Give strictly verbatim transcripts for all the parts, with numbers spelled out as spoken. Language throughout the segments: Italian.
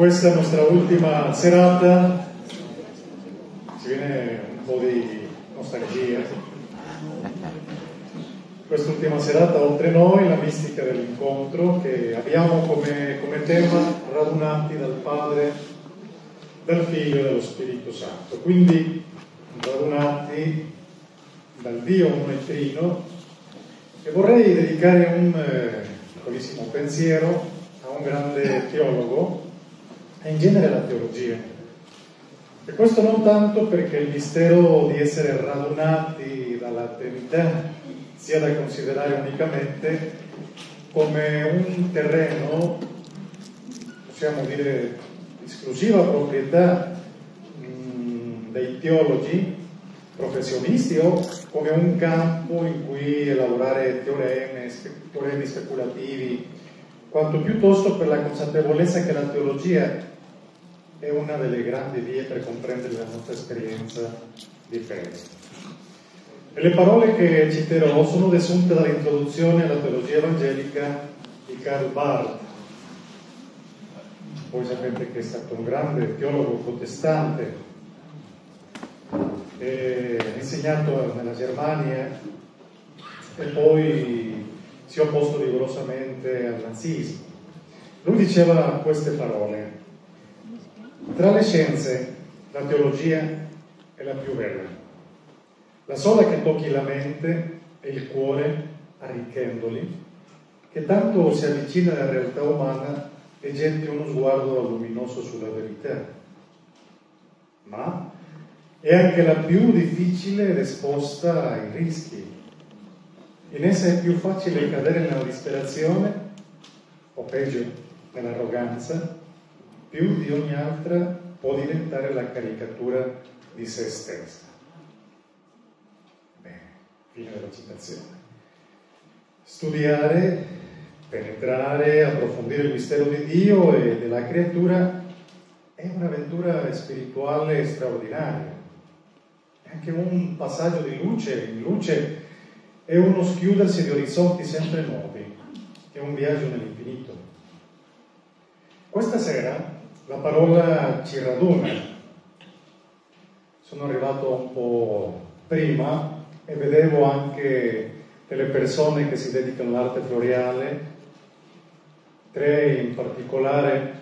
questa nostra ultima serata ci viene un po' di nostalgia. Quest'ultima serata, oltre noi, la mistica dell'incontro, che abbiamo come, come tema radunati dal Padre, dal Figlio e dallo Spirito Santo. Quindi radunati dal Dio uno e trino, e vorrei dedicare un eh, piccolissimo pensiero a un grande teologo e in genere alla teologia. E questo non tanto perché il mistero di essere radunati dalla Trinità sia da considerare unicamente come un terreno, possiamo dire, esclusiva proprietà mh, dei teologi professionisti, o come un campo in cui elaborare teoremi, spe- teoremi speculativi, quanto piuttosto per la consapevolezza che la teologia è una delle grandi vie per comprendere la nostra esperienza di fede. E le parole che citerò sono desunte dall'introduzione alla teologia evangelica di Karl Barth. Voi sapete che è stato un grande teologo protestante, ha insegnato nella Germania e poi si è opposto rigorosamente al nazismo. Lui diceva queste parole: tra le scienze la teologia è la più bella, la sola che tocchi la mente e il cuore arricchendoli, che tanto si avvicina alla realtà umana e getti uno sguardo luminoso sulla verità. Ma è anche la più difficile ed esposta ai rischi. In essa è più facile cadere nella disperazione, o peggio, nell'arroganza. Più di ogni altra può diventare la caricatura di se stessa. Bene, fine della citazione. Studiare, penetrare, approfondire il mistero di Dio e della creatura è un'avventura spirituale straordinaria. È anche un passaggio di luce in luce, è uno schiudersi di orizzonti sempre nuovi, è un viaggio nell'infinito. Questa sera la parola ci raduna. Sono arrivato un po' prima e vedevo anche delle persone che si dedicano all'arte floreale, tre in particolare,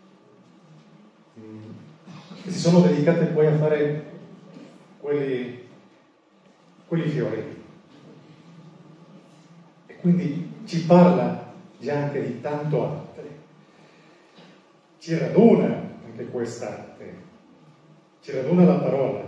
che si sono dedicate poi a fare quelli, quelli fiori. E quindi ci parla già anche di tanto altro. Ci raduna anche quest'arte, ci raduna la parola.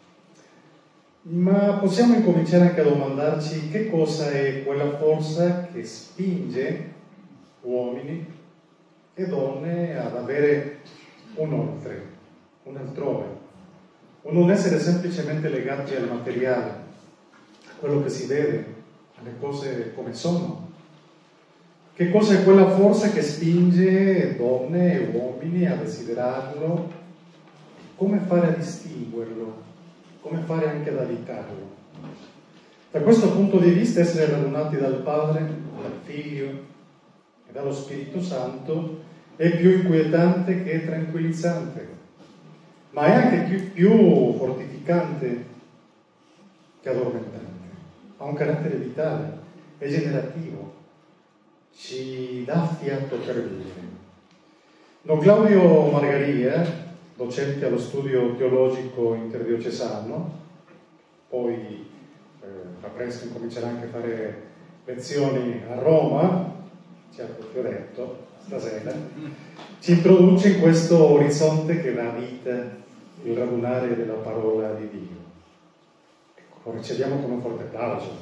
Ma possiamo incominciare anche a domandarci che cosa è quella forza che spinge uomini e donne ad avere un oltre, un altrove, un non essere semplicemente legati al materiale, a quello che si vede, alle cose come sono. Che cosa è quella forza che spinge donne e uomini a desiderarlo? Come fare a distinguerlo? Come fare anche ad abitarlo? Da questo punto di vista, essere radunati dal Padre, dal Figlio e dallo Spirito Santo è più inquietante che tranquillizzante, ma è anche più, più fortificante che addormentante. Ha un carattere vitale, è generativo, ci dà fiato per vivere. Don Claudio Margaria, docente allo studio teologico interdiocesano, poi eh, a presto incomincerà anche a fare lezioni a Roma, ci ha proprio detto stasera, ci introduce in questo orizzonte che dà vita, il radunare della parola di Dio. Ecco, lo riceviamo con un forte applauso.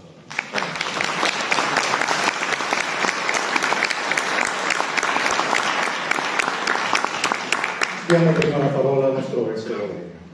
Diamo prima la parola al nostro vescovo.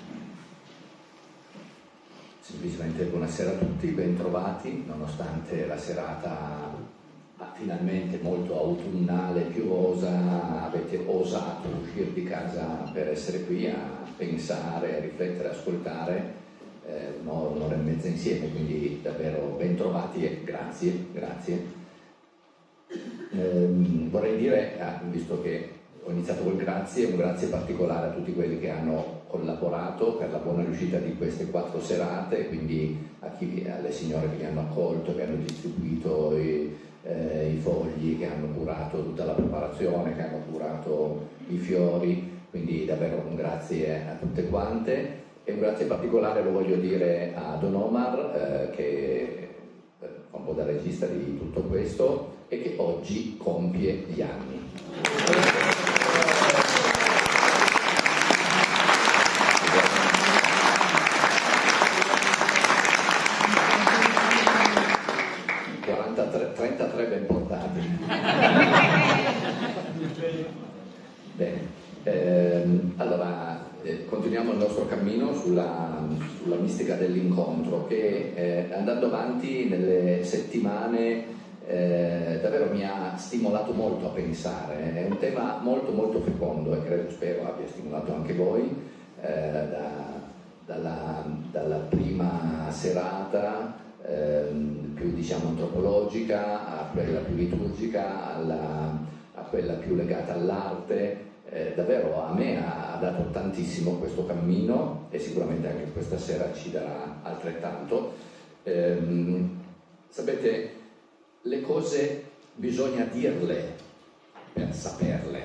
Semplicemente buonasera a tutti, bentrovati, nonostante la serata finalmente molto autunnale, piovosa, avete osato uscire di casa per essere qui a pensare, a riflettere, a ascoltare eh, un'ora, un'ora e mezza insieme, quindi davvero bentrovati e grazie, grazie. Eh, vorrei dire, visto che ho iniziato col grazie, un grazie particolare a tutti quelli che hanno collaborato per la buona riuscita di queste quattro serate, quindi a chi, alle signore che mi hanno accolto, che hanno distribuito i, eh, i fogli, che hanno curato tutta la preparazione, che hanno curato i fiori, quindi davvero un grazie a tutte quante. E un grazie particolare lo voglio dire a Don Omar, eh, che fa un po' da regista di tutto questo e che oggi compie gli anni. quarantatré, trentatré ben portati. Bene, ehm, allora eh, continuiamo il nostro cammino sulla, sulla mistica dell'incontro che eh, andando avanti nelle settimane eh, davvero mi ha stimolato molto a pensare. È un tema molto molto fecondo e credo, spero abbia stimolato anche voi eh, da, dalla, dalla prima serata ehm, più diciamo antropologica a quella più liturgica alla, a quella più legata all'arte. Eh, davvero a me ha, ha dato tantissimo questo cammino e sicuramente anche questa sera ci darà altrettanto. Ehm, sapete, le cose bisogna dirle per saperle,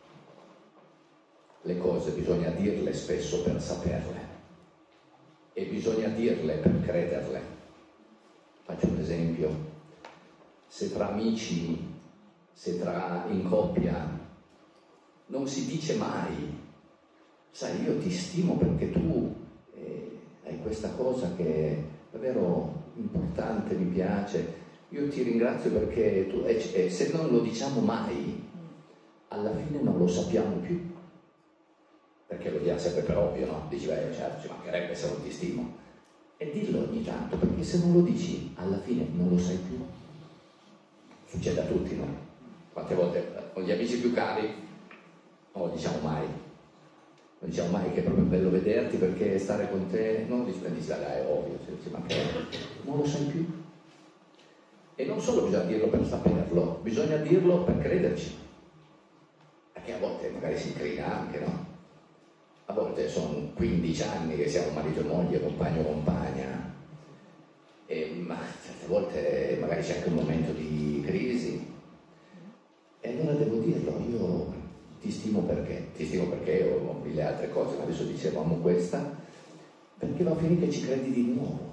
le cose bisogna dirle spesso per saperle e bisogna dirle per crederle. Faccio un esempio: se tra amici, se tra in coppia non si dice mai, sai, io ti stimo perché tu eh, hai questa cosa che è davvero importante, mi piace, io ti ringrazio perché tu, e, e se non lo diciamo mai, alla fine non lo sappiamo più, perché lo diamo sempre per ovvio, no? Dici, beh, certo, ci mancherebbe se non ti stimo, e dillo ogni tanto, perché se non lo dici, alla fine non lo sai più. Succede a tutti, no? Quante volte con gli amici più cari non lo diciamo mai, non diciamo mai che è proprio bello vederti perché stare con te, non dici, dai, è ovvio, ci mancherebbe, non lo sai più. E non solo bisogna dirlo per saperlo, bisogna dirlo per crederci, perché a volte magari si incrina anche, no? A volte sono quindici anni che siamo marito e moglie, compagno e compagna, e ma certe volte magari c'è anche un momento di crisi, e allora devo dirlo, io ti stimo perché, ti stimo perché ho mille altre cose, ma adesso dicevamo questa, perché va a finire che ci credi di nuovo.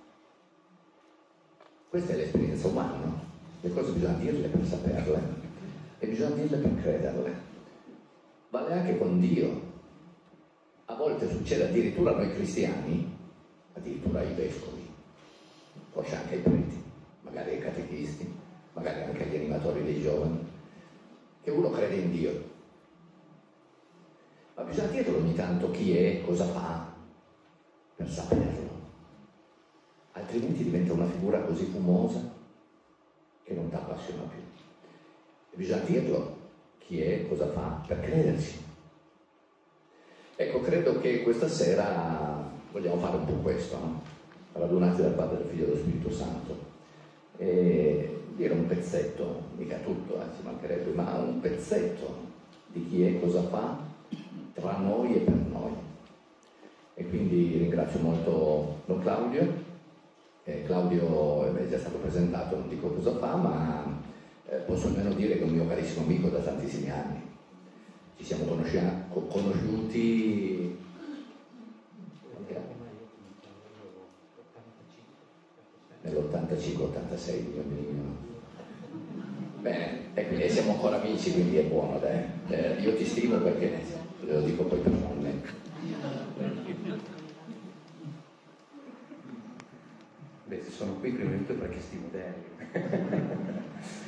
Questa è l'esperienza umana, no? Le cose bisogna dirle per saperle e bisogna dirle per crederle. Vale anche con Dio. A volte succede addirittura a noi cristiani, addirittura ai vescovi, forse anche ai preti, magari ai catechisti, magari anche agli animatori dei giovani, che uno crede in Dio. Ma bisogna dirlo ogni tanto chi è, cosa fa, per saperlo. Altrimenti diventa una figura così fumosa che non ti appassiona più. E bisogna dirlo chi è, cosa fa, per crederci. Ecco, credo che questa sera vogliamo fare un po' questo, no? Radunati dal Padre, del Figlio e dello Spirito Santo. E dire un pezzetto, mica tutto, eh, ci mancherebbe, ma un pezzetto di chi è, cosa fa, tra noi e per noi. E quindi ringrazio molto Don Claudio. Eh, Claudio è già stato presentato, non dico cosa fa, ma eh, posso almeno dire che è un mio carissimo amico da tantissimi anni. Ci siamo conosciuti nell'ottantacinque ottantasei, più o meno. Bene, e siamo ancora amici, quindi è buono, dai. Eh, io ti stimo perché lo dico poi personalmente. Beh, se sono qui prima di tutto perché stimo Dario.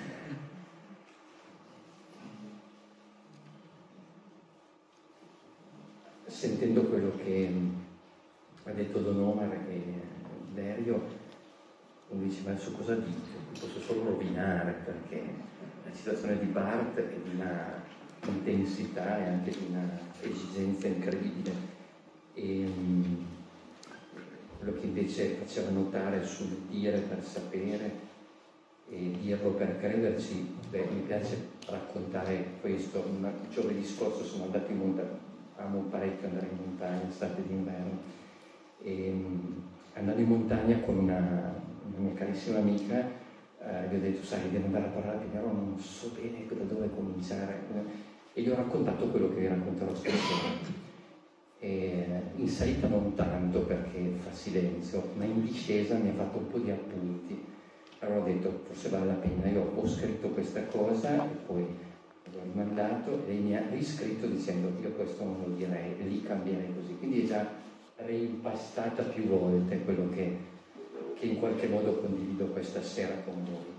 Sentendo quello che ha detto Don Omar e Dario, uno dice, ma su cosa dico? Posso solo rovinare, perché la citazione di Barth è di una intensità e anche di una esigenza incredibile. E um, quello che invece faceva notare sul dire per sapere e dirlo per crederci. Beh, mi piace raccontare questo. Una, giovedì scorso sono andato in montagna, amo parecchio andare in montagna, estate d'inverno, e andando in montagna con una, una mia carissima amica, eh, gli ho detto, sai, devo andare a parlare, però non so bene da dove cominciare, e gli ho raccontato quello che vi racconterò stasera. E in salita non tanto perché fa silenzio, ma in discesa mi ha fatto un po' di appunti. Allora ho detto, forse vale la pena. Io ho scritto questa cosa e poi l'ho rimandato e lei mi ha riscritto dicendo, io questo non lo direi, lì cambierei così. Quindi è già reimpastata più volte quello che, che in qualche modo condivido questa sera con voi.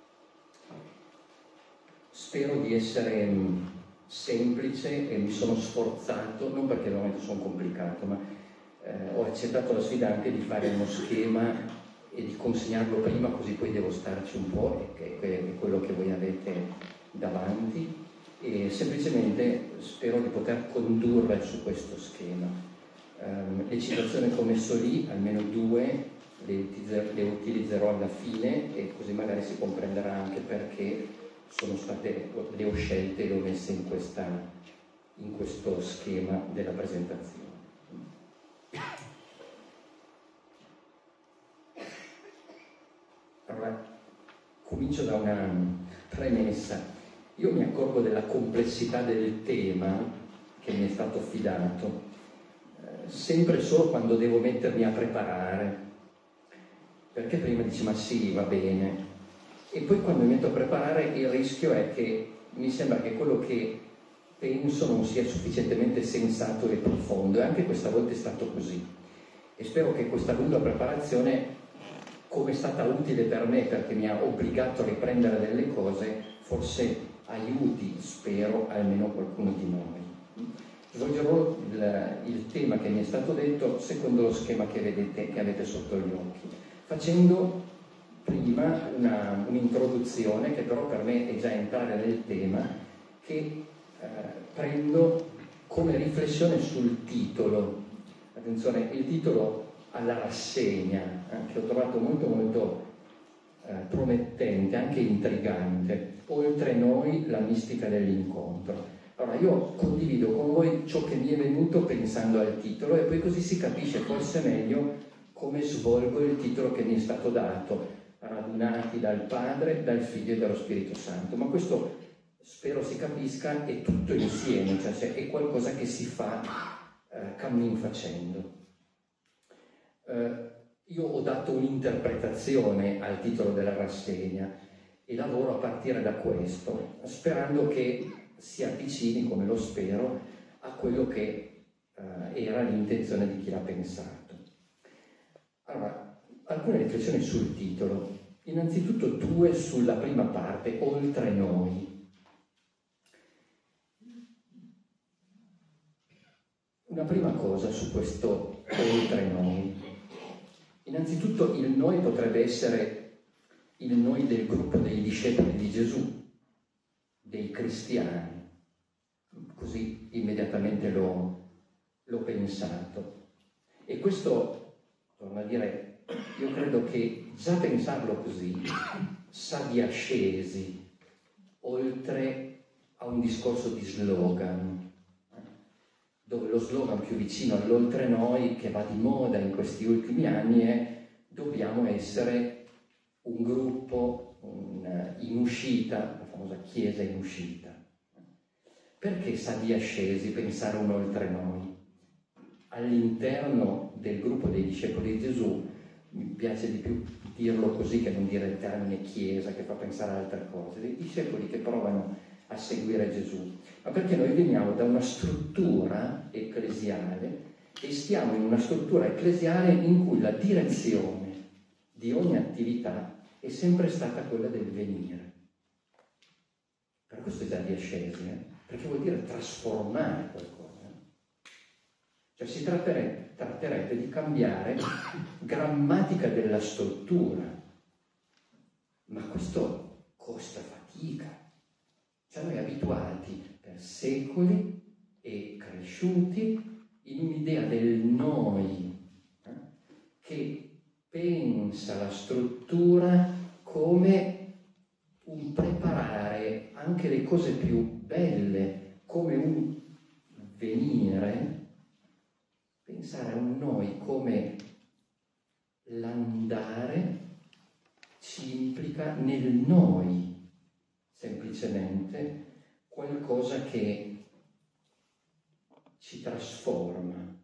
Spero di essere semplice e mi sono sforzato, non perché veramente sono complicato, ma eh, ho accettato la sfida anche di fare uno schema e di consegnarlo prima, così poi devo starci un po', e che è quello che voi avete davanti, e semplicemente spero di poter condurre su questo schema. Um, le citazioni che ho messo lì, almeno due, le, le utilizzerò alla fine, e così magari si comprenderà anche perché sono state, le ho scelte e le ho messe in, questa, in questo schema della presentazione. Allora, comincio da una premessa. Io mi accorgo della complessità del tema che mi è stato affidato, eh, sempre solo quando devo mettermi a preparare, perché prima dici ma sì, va bene, e poi quando mi metto a preparare il rischio è che mi sembra che quello che penso non sia sufficientemente sensato e profondo, e anche questa volta è stato così. E spero che questa lunga preparazione, come è stata utile per me perché mi ha obbligato a riprendere delle cose, forse aiuti, spero, almeno qualcuno di noi. Svolgerò il, il tema che mi è stato detto secondo lo schema che vedete, che avete sotto gli occhi, facendo prima una, un'introduzione che però per me è già entrare nel tema, che eh, prendo come riflessione sul titolo. Attenzione, il titolo alla rassegna, eh, che ho trovato molto molto eh, promettente, anche intrigante. Oltre noi, la mistica dell'incontro. Allora io condivido con voi ciò che mi è venuto pensando al titolo, e poi così si capisce forse meglio come svolgo il titolo che mi è stato dato: radunati dal Padre, dal Figlio e dallo Spirito Santo. Ma questo spero si capisca, è tutto insieme, cioè è qualcosa che si fa eh, cammin facendo. Uh, io ho dato un'interpretazione al titolo della rassegna e lavoro a partire da questo, sperando che si avvicini, come lo spero, a quello che uh, era l'intenzione di chi l'ha pensato. Allora, alcune riflessioni sul titolo. Innanzitutto due sulla prima parte, oltre noi. Una prima cosa su questo oltre noi. Innanzitutto il noi potrebbe essere il noi del gruppo dei discepoli di Gesù, dei cristiani. Così immediatamente l'ho, l'ho pensato. E questo, torno a dire, io credo che già pensarlo così sa di ascesi, oltre a un discorso di slogan, dove lo slogan più vicino all'oltre noi, che va di moda in questi ultimi anni, è: dobbiamo essere un gruppo un, in uscita, la famosa chiesa in uscita. Perché sa di ascesi pensare un oltre noi? All'interno del gruppo dei discepoli di Gesù, mi piace di più dirlo così che non dire il termine chiesa, che fa pensare ad altre cose, dei discepoli che provano a seguire Gesù, ma perché noi veniamo da una struttura ecclesiale e stiamo in una struttura ecclesiale in cui la direzione di ogni attività è sempre stata quella del venire. Per questo è già di ascesi, eh? Perché vuol dire trasformare qualcosa. Cioè si tratterebbe, tratterebbe di cambiare grammatica della struttura, ma questo costa fatica. Siamo abituati per secoli e cresciuti in un'idea del noi, eh, che pensa la struttura come un preparare anche le cose più belle come un venire, pensare a un noi come l'andare ci implica nel noi, semplicemente qualcosa che ci trasforma.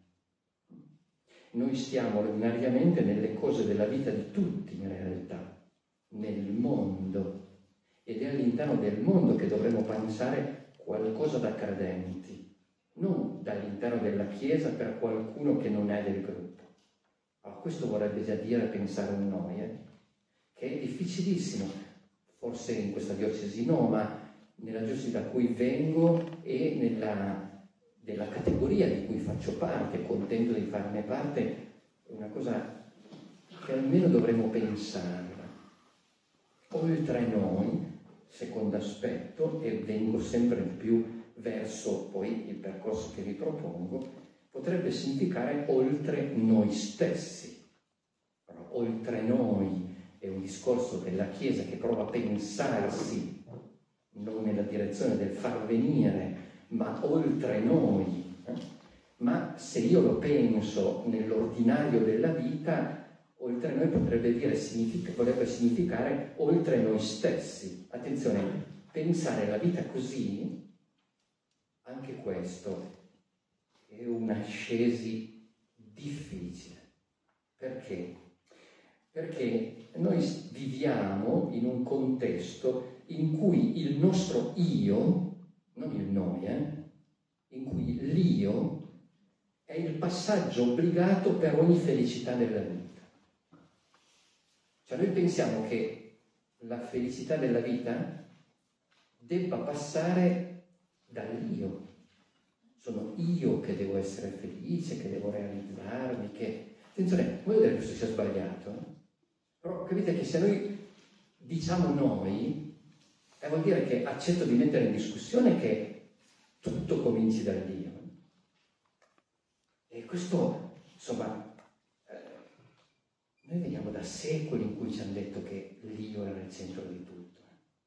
Noi stiamo ordinariamente nelle cose della vita di tutti in realtà, nel mondo, ed è all'interno del mondo che dovremmo pensare qualcosa da credenti, non dall'interno della Chiesa per qualcuno che non è del gruppo. Allora, questo vorrebbe già dire pensare un noi, eh? Che è difficilissimo, forse in questa diocesi no, ma nella diocesi da cui vengo e nella della categoria di cui faccio parte, contento di farne parte, è una cosa che almeno dovremmo pensare. Oltre noi, secondo aspetto, e vengo sempre più verso poi il percorso che vi propongo, potrebbe significare oltre noi stessi. Però, oltre noi è un discorso della Chiesa che prova a pensarsi non nella direzione del far venire, ma oltre noi. Eh? Ma se io lo penso nell'ordinario della vita, oltre noi potrebbe dire, significa, potrebbe significare oltre noi stessi. Attenzione, pensare la vita così, anche questo è un'ascesi difficile. Perché? Perché noi viviamo in un contesto in cui il nostro io, non il noi, eh? in cui l'io è il passaggio obbligato per ogni felicità della vita. Cioè noi pensiamo che la felicità della vita debba passare dall'io. Sono io che devo essere felice, che devo realizzarmi, che... Attenzione, voglio dire che questo sia sbagliato, eh? Però capite che se noi diciamo noi, eh, vuol dire che accetto di mettere in discussione che tutto cominci dall'io. E questo, insomma, eh, noi veniamo da secoli in cui ci hanno detto che l'io era il centro di tutto.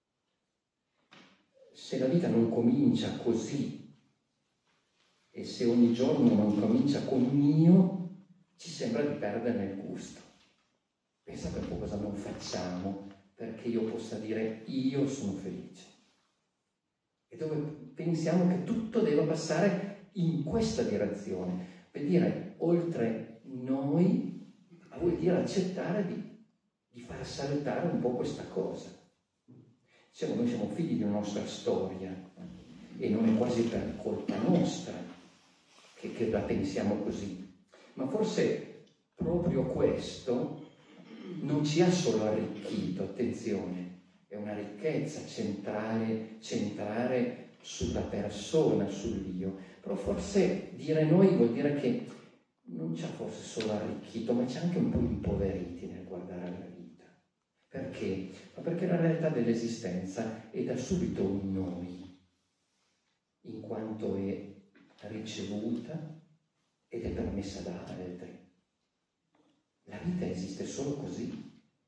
Se la vita non comincia così, e se ogni giorno non comincia con un io, ci sembra di perdere il gusto. Pensate un po' cosa non facciamo perché io possa dire io sono felice. E dove pensiamo che tutto deve passare in questa direzione. Per dire, oltre noi, vuol dire accettare di, di far saltare un po' questa cosa. Diciamo, noi siamo figli di una nostra storia e non è quasi per colpa nostra che, che la pensiamo così. Ma forse proprio questo non ci ha solo arricchito, attenzione, è una ricchezza centrale, centrare sulla persona, sull'io. Però forse dire noi vuol dire che non ci ha forse solo arricchito, ma ci ha anche un po' impoveriti nel guardare la vita. Perché? Ma perché la realtà dell'esistenza è da subito un noi, in quanto è ricevuta ed è permessa da altri. La vita esiste solo così,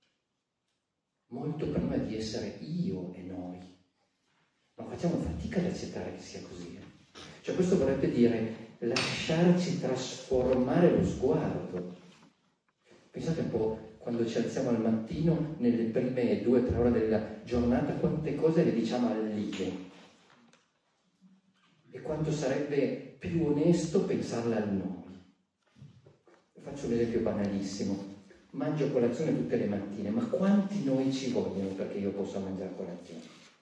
molto prima di essere io e noi. Ma facciamo fatica ad accettare che sia così. Eh? Cioè questo vorrebbe dire lasciarci trasformare lo sguardo. Pensate un po', quando ci alziamo al mattino, nelle prime due o tre ore della giornata, quante cose le diciamo all'io. E quanto sarebbe più onesto pensarle al noi. Faccio un esempio banalissimo. Mangio colazione tutte le mattine, ma quanti noi ci vogliono perché io possa mangiare colazione?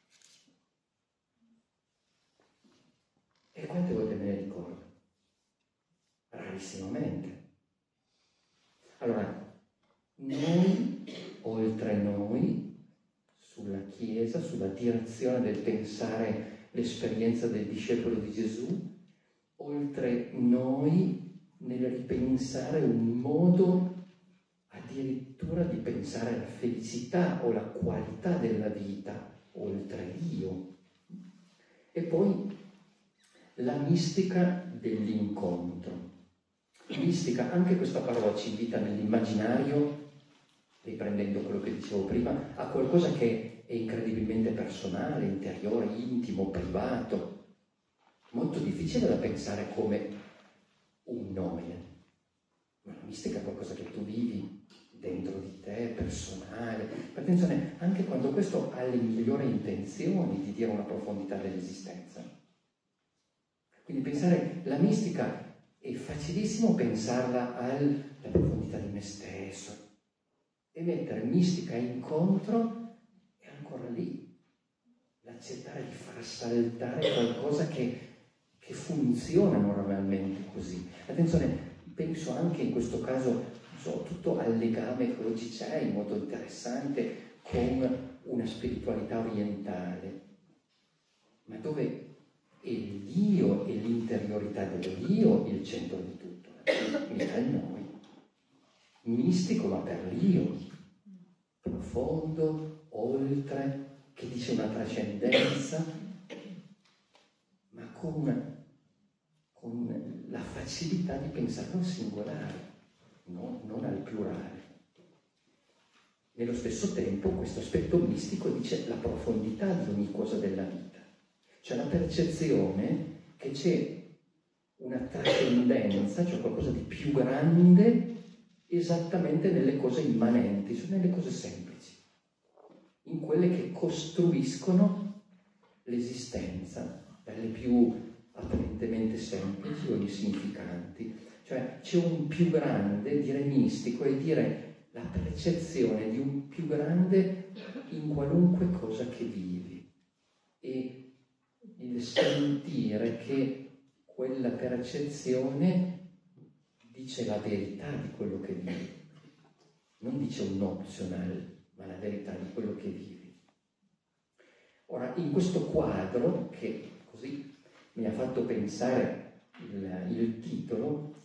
E quante volte me ne ricordo? Rarissimamente. Allora, noi, oltre noi, sulla Chiesa, sulla direzione del pensare l'esperienza del discepolo di Gesù, oltre noi nel ripensare un modo addirittura di pensare la felicità o la qualità della vita oltre l'io. E poi la mistica dell'incontro. Mistica, anche questa parola ci invita nell'immaginario riprendendo quello che dicevo prima, a qualcosa che è incredibilmente personale, interiore, intimo, privato, molto difficile da pensare come un nomine. Ma la mistica è qualcosa che tu vivi dentro di te, personale. Attenzione, anche quando questo ha le migliori intenzioni di dire una profondità dell'esistenza. Quindi pensare la mistica è facilissimo pensarla alla profondità di me stesso e mettere mistica incontro è ancora lì. L'accettare di far saltare qualcosa che, che funziona normalmente così. Attenzione, penso anche in questo caso so, tutto al legame che oggi c'è in modo interessante con una spiritualità orientale, ma dove è l'io e l'interiorità dell'io il centro di tutto, mica il noi. Mistico ma per l'io, profondo, oltre, che dice una trascendenza, ma con, con la facilità di pensarlo al singolare, no? Non al plurale. Nello stesso tempo questo aspetto mistico dice la profondità di ogni cosa della vita, cioè la percezione che c'è una trascendenza, cioè qualcosa di più grande esattamente nelle cose immanenti, cioè nelle cose semplici, in quelle che costruiscono l'esistenza, dalle più apparentemente semplici o insignificanti. Cioè c'è un più grande, dire mistico, è dire la percezione di un più grande in qualunque cosa che vivi e il sentire che quella percezione dice la verità di quello che vivi, non dice un optional, ma la verità di quello che vivi. Ora, in questo quadro, che così mi ha fatto pensare il, il titolo,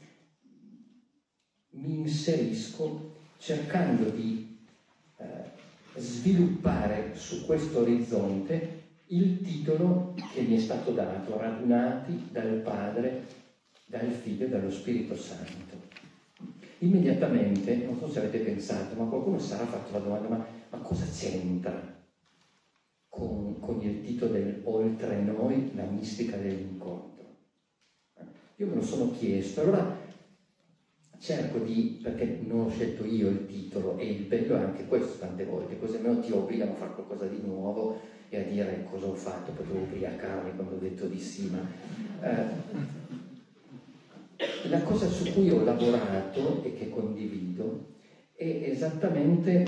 mi inserisco cercando di eh, sviluppare su questo orizzonte il titolo che mi è stato dato, radunati dal Padre, dal Figlio e dallo Spirito Santo. Immediatamente, non so se avete pensato, ma qualcuno sarà fatto la domanda, ma, ma cosa c'entra con, con il titolo del Oltre Noi, la mistica dell'incontro? Io me lo sono chiesto, allora cerco di, perché non ho scelto io il titolo, e il bello è anche questo tante volte, così almeno ti obbligano a fare qualcosa di nuovo e a dire cosa ho fatto, potevo ubriacarmi quando ho detto di sì, ma eh, la cosa su cui ho lavorato e che condivido è esattamente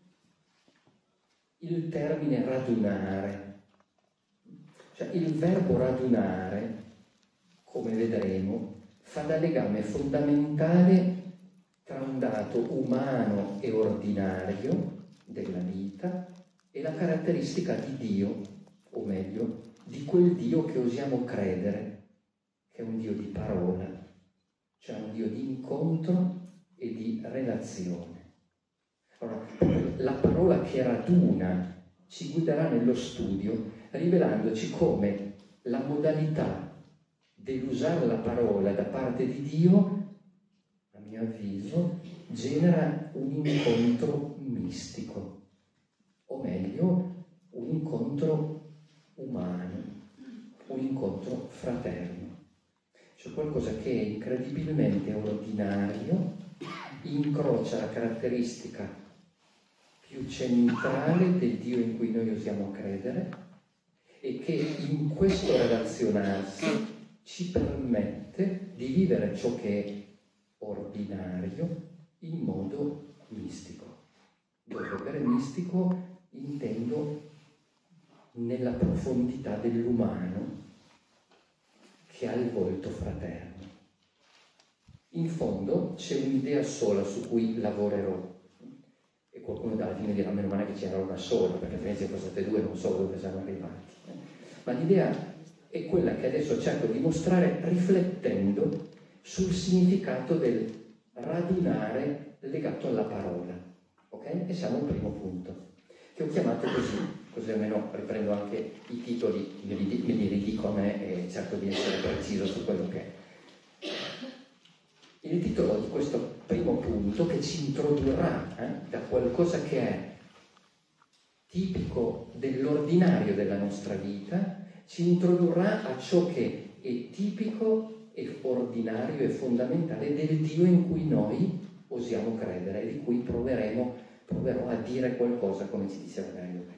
il termine radunare. Cioè il verbo radunare, come vedremo, fa da legame fondamentale tra un dato umano e ordinario della vita e la caratteristica di Dio, o meglio, di quel Dio che osiamo credere, che è un Dio di parola, cioè un Dio di incontro e di relazione. Allora, la parola che raduna ci guiderà nello studio, rivelandoci come la modalità dell'usare la parola da parte di Dio, a mio avviso, genera un incontro mistico, o meglio, un incontro umano, un incontro fraterno. Cioè qualcosa che è incredibilmente ordinario, incrocia la caratteristica più centrale del Dio in cui noi osiamo credere e che in questo relazionarsi ci permette di vivere ciò che è ordinario in modo mistico. Dove per mistico intendo nella profondità dell'umano che ha il volto fraterno. In fondo c'è un'idea sola su cui lavorerò e qualcuno dalla fine dirà meno male che c'era una sola, perché altrimenti se fossero due non so dove siamo arrivati. Ma l'idea è quella che adesso cerco di mostrare riflettendo sul significato del radunare legato alla parola. Ok? E siamo al primo punto, che ho chiamato così, così almeno riprendo anche i titoli, me li, me li ridico a me e cerco di essere preciso su quello che è. Il titolo di questo primo punto, che ci introdurrà eh, da qualcosa che è tipico dell'ordinario della nostra vita, ci introdurrà a ciò che è tipico e ordinario e fondamentale del Dio in cui noi osiamo credere e di cui proveremo, proverò a dire qualcosa, come ci diceva Dario prima.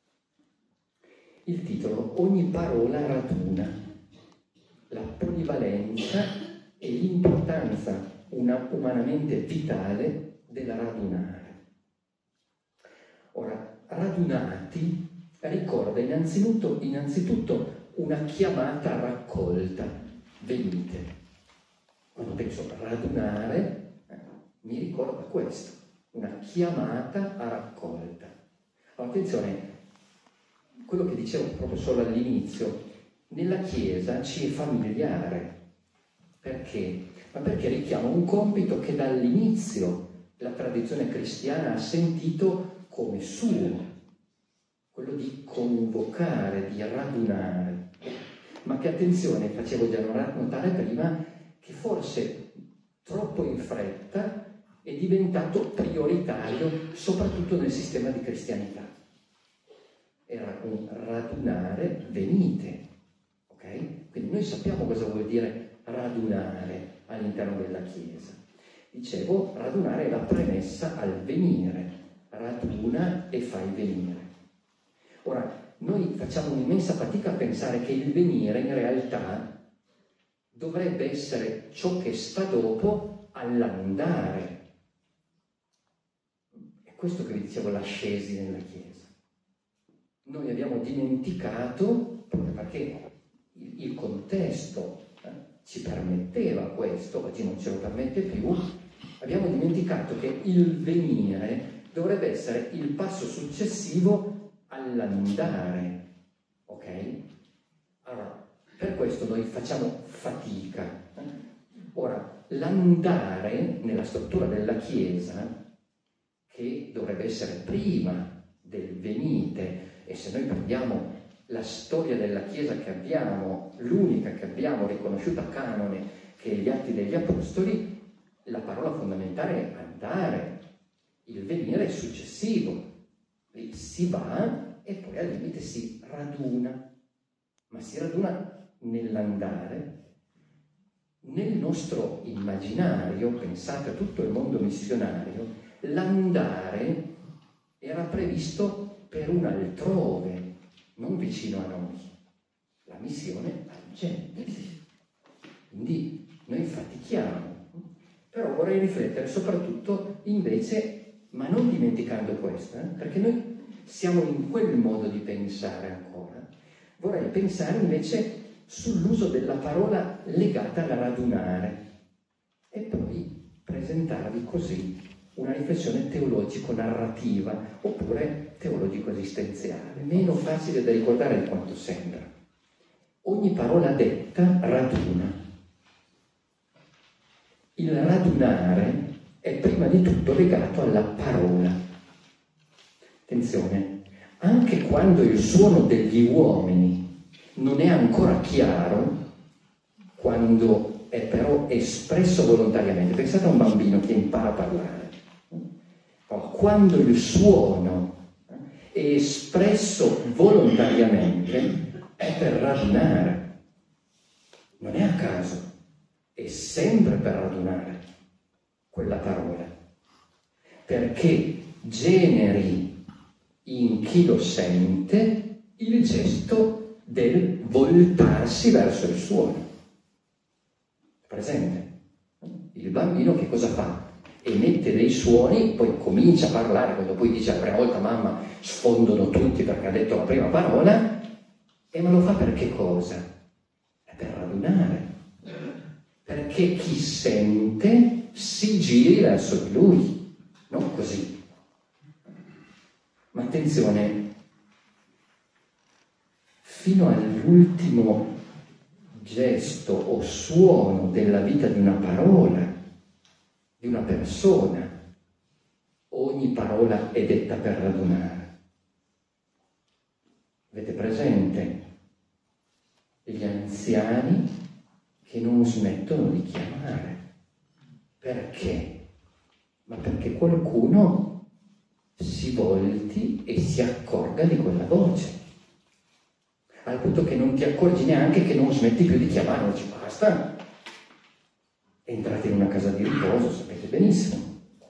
Il titolo: ogni parola raduna, la polivalenza e l'importanza una, umanamente vitale del radunare. Ora, radunati ricorda innanzitutto, innanzitutto una chiamata a raccolta: venite. Quando penso a radunare, eh, mi ricorda questo, una chiamata a raccolta. Allora, attenzione, quello che dicevo proprio solo all'inizio, nella Chiesa ci è familiare. Perché? Ma perché richiama un compito che dall'inizio la tradizione cristiana ha sentito come suo, quello di convocare, di radunare. Ma che, attenzione, facevo già notare prima, che forse troppo in fretta è diventato prioritario, soprattutto nel sistema di cristianità. Era un radunare, venite, ok? Quindi noi sappiamo cosa vuol dire radunare all'interno della Chiesa. Dicevo, radunare è la premessa al venire, raduna e fai venire. Ora, noi facciamo un'immensa fatica a pensare che il venire in realtà dovrebbe essere ciò che sta dopo all'andare. È questo che vi dicevo, l'ascesi nella Chiesa. Noi abbiamo dimenticato, proprio perché il, il contesto eh, ci permetteva questo, oggi non ce lo permette più, abbiamo dimenticato che il venire dovrebbe essere il passo successivo all'andare, ok? Allora, per questo noi facciamo fatica. Ora, l'andare nella struttura della Chiesa, che dovrebbe essere prima del venite, e se noi prendiamo la storia della Chiesa che abbiamo, l'unica che abbiamo riconosciuta canone, che è gli Atti degli Apostoli, la parola fondamentale è andare, il venire è successivo, lì si va e poi al limite si raduna, ma si raduna nell'andare. Nel nostro immaginario, pensate a tutto il mondo missionario, l'andare era previsto per un altrove, non vicino a noi. La missione al Genesi. Quindi noi fatichiamo. Però vorrei riflettere soprattutto invece, ma non dimenticando questo, eh, perché noi siamo in quel modo di pensare ancora. Vorrei pensare invece sull'uso della parola legata al radunare e poi presentarvi così una riflessione teologico-narrativa oppure teologico-esistenziale, meno facile da ricordare di quanto sembra. Ogni parola detta raduna. Il radunare è prima di tutto legato alla parola. Attenzione, anche quando il suono degli uomini non è ancora chiaro, quando è però espresso volontariamente, pensate a un bambino che impara a parlare. Quando il suono è espresso volontariamente è per radunare, non è a caso, è sempre per radunare quella parola, perché generi in chi lo sente il gesto del voltarsi verso il suono. Presente? Il bambino che cosa fa? Emette dei suoni, poi comincia a parlare, quando poi dice la prima volta mamma sfondono tutti perché ha detto la prima parola, e ma lo fa per che cosa? È per radunare, perché chi sente si giri verso di lui, non così. Ma attenzione, fino all'ultimo gesto o suono della vita di una parola, di una persona, ogni parola è detta per radunare. Avete presente gli anziani che non smettono di chiamare? Perché? Ma perché qualcuno si volti e si accorga di quella voce. Al punto che non ti accorgi neanche che non smetti più di chiamare, non ci basta. Entrate in una casa di riposo, sapete benissimo.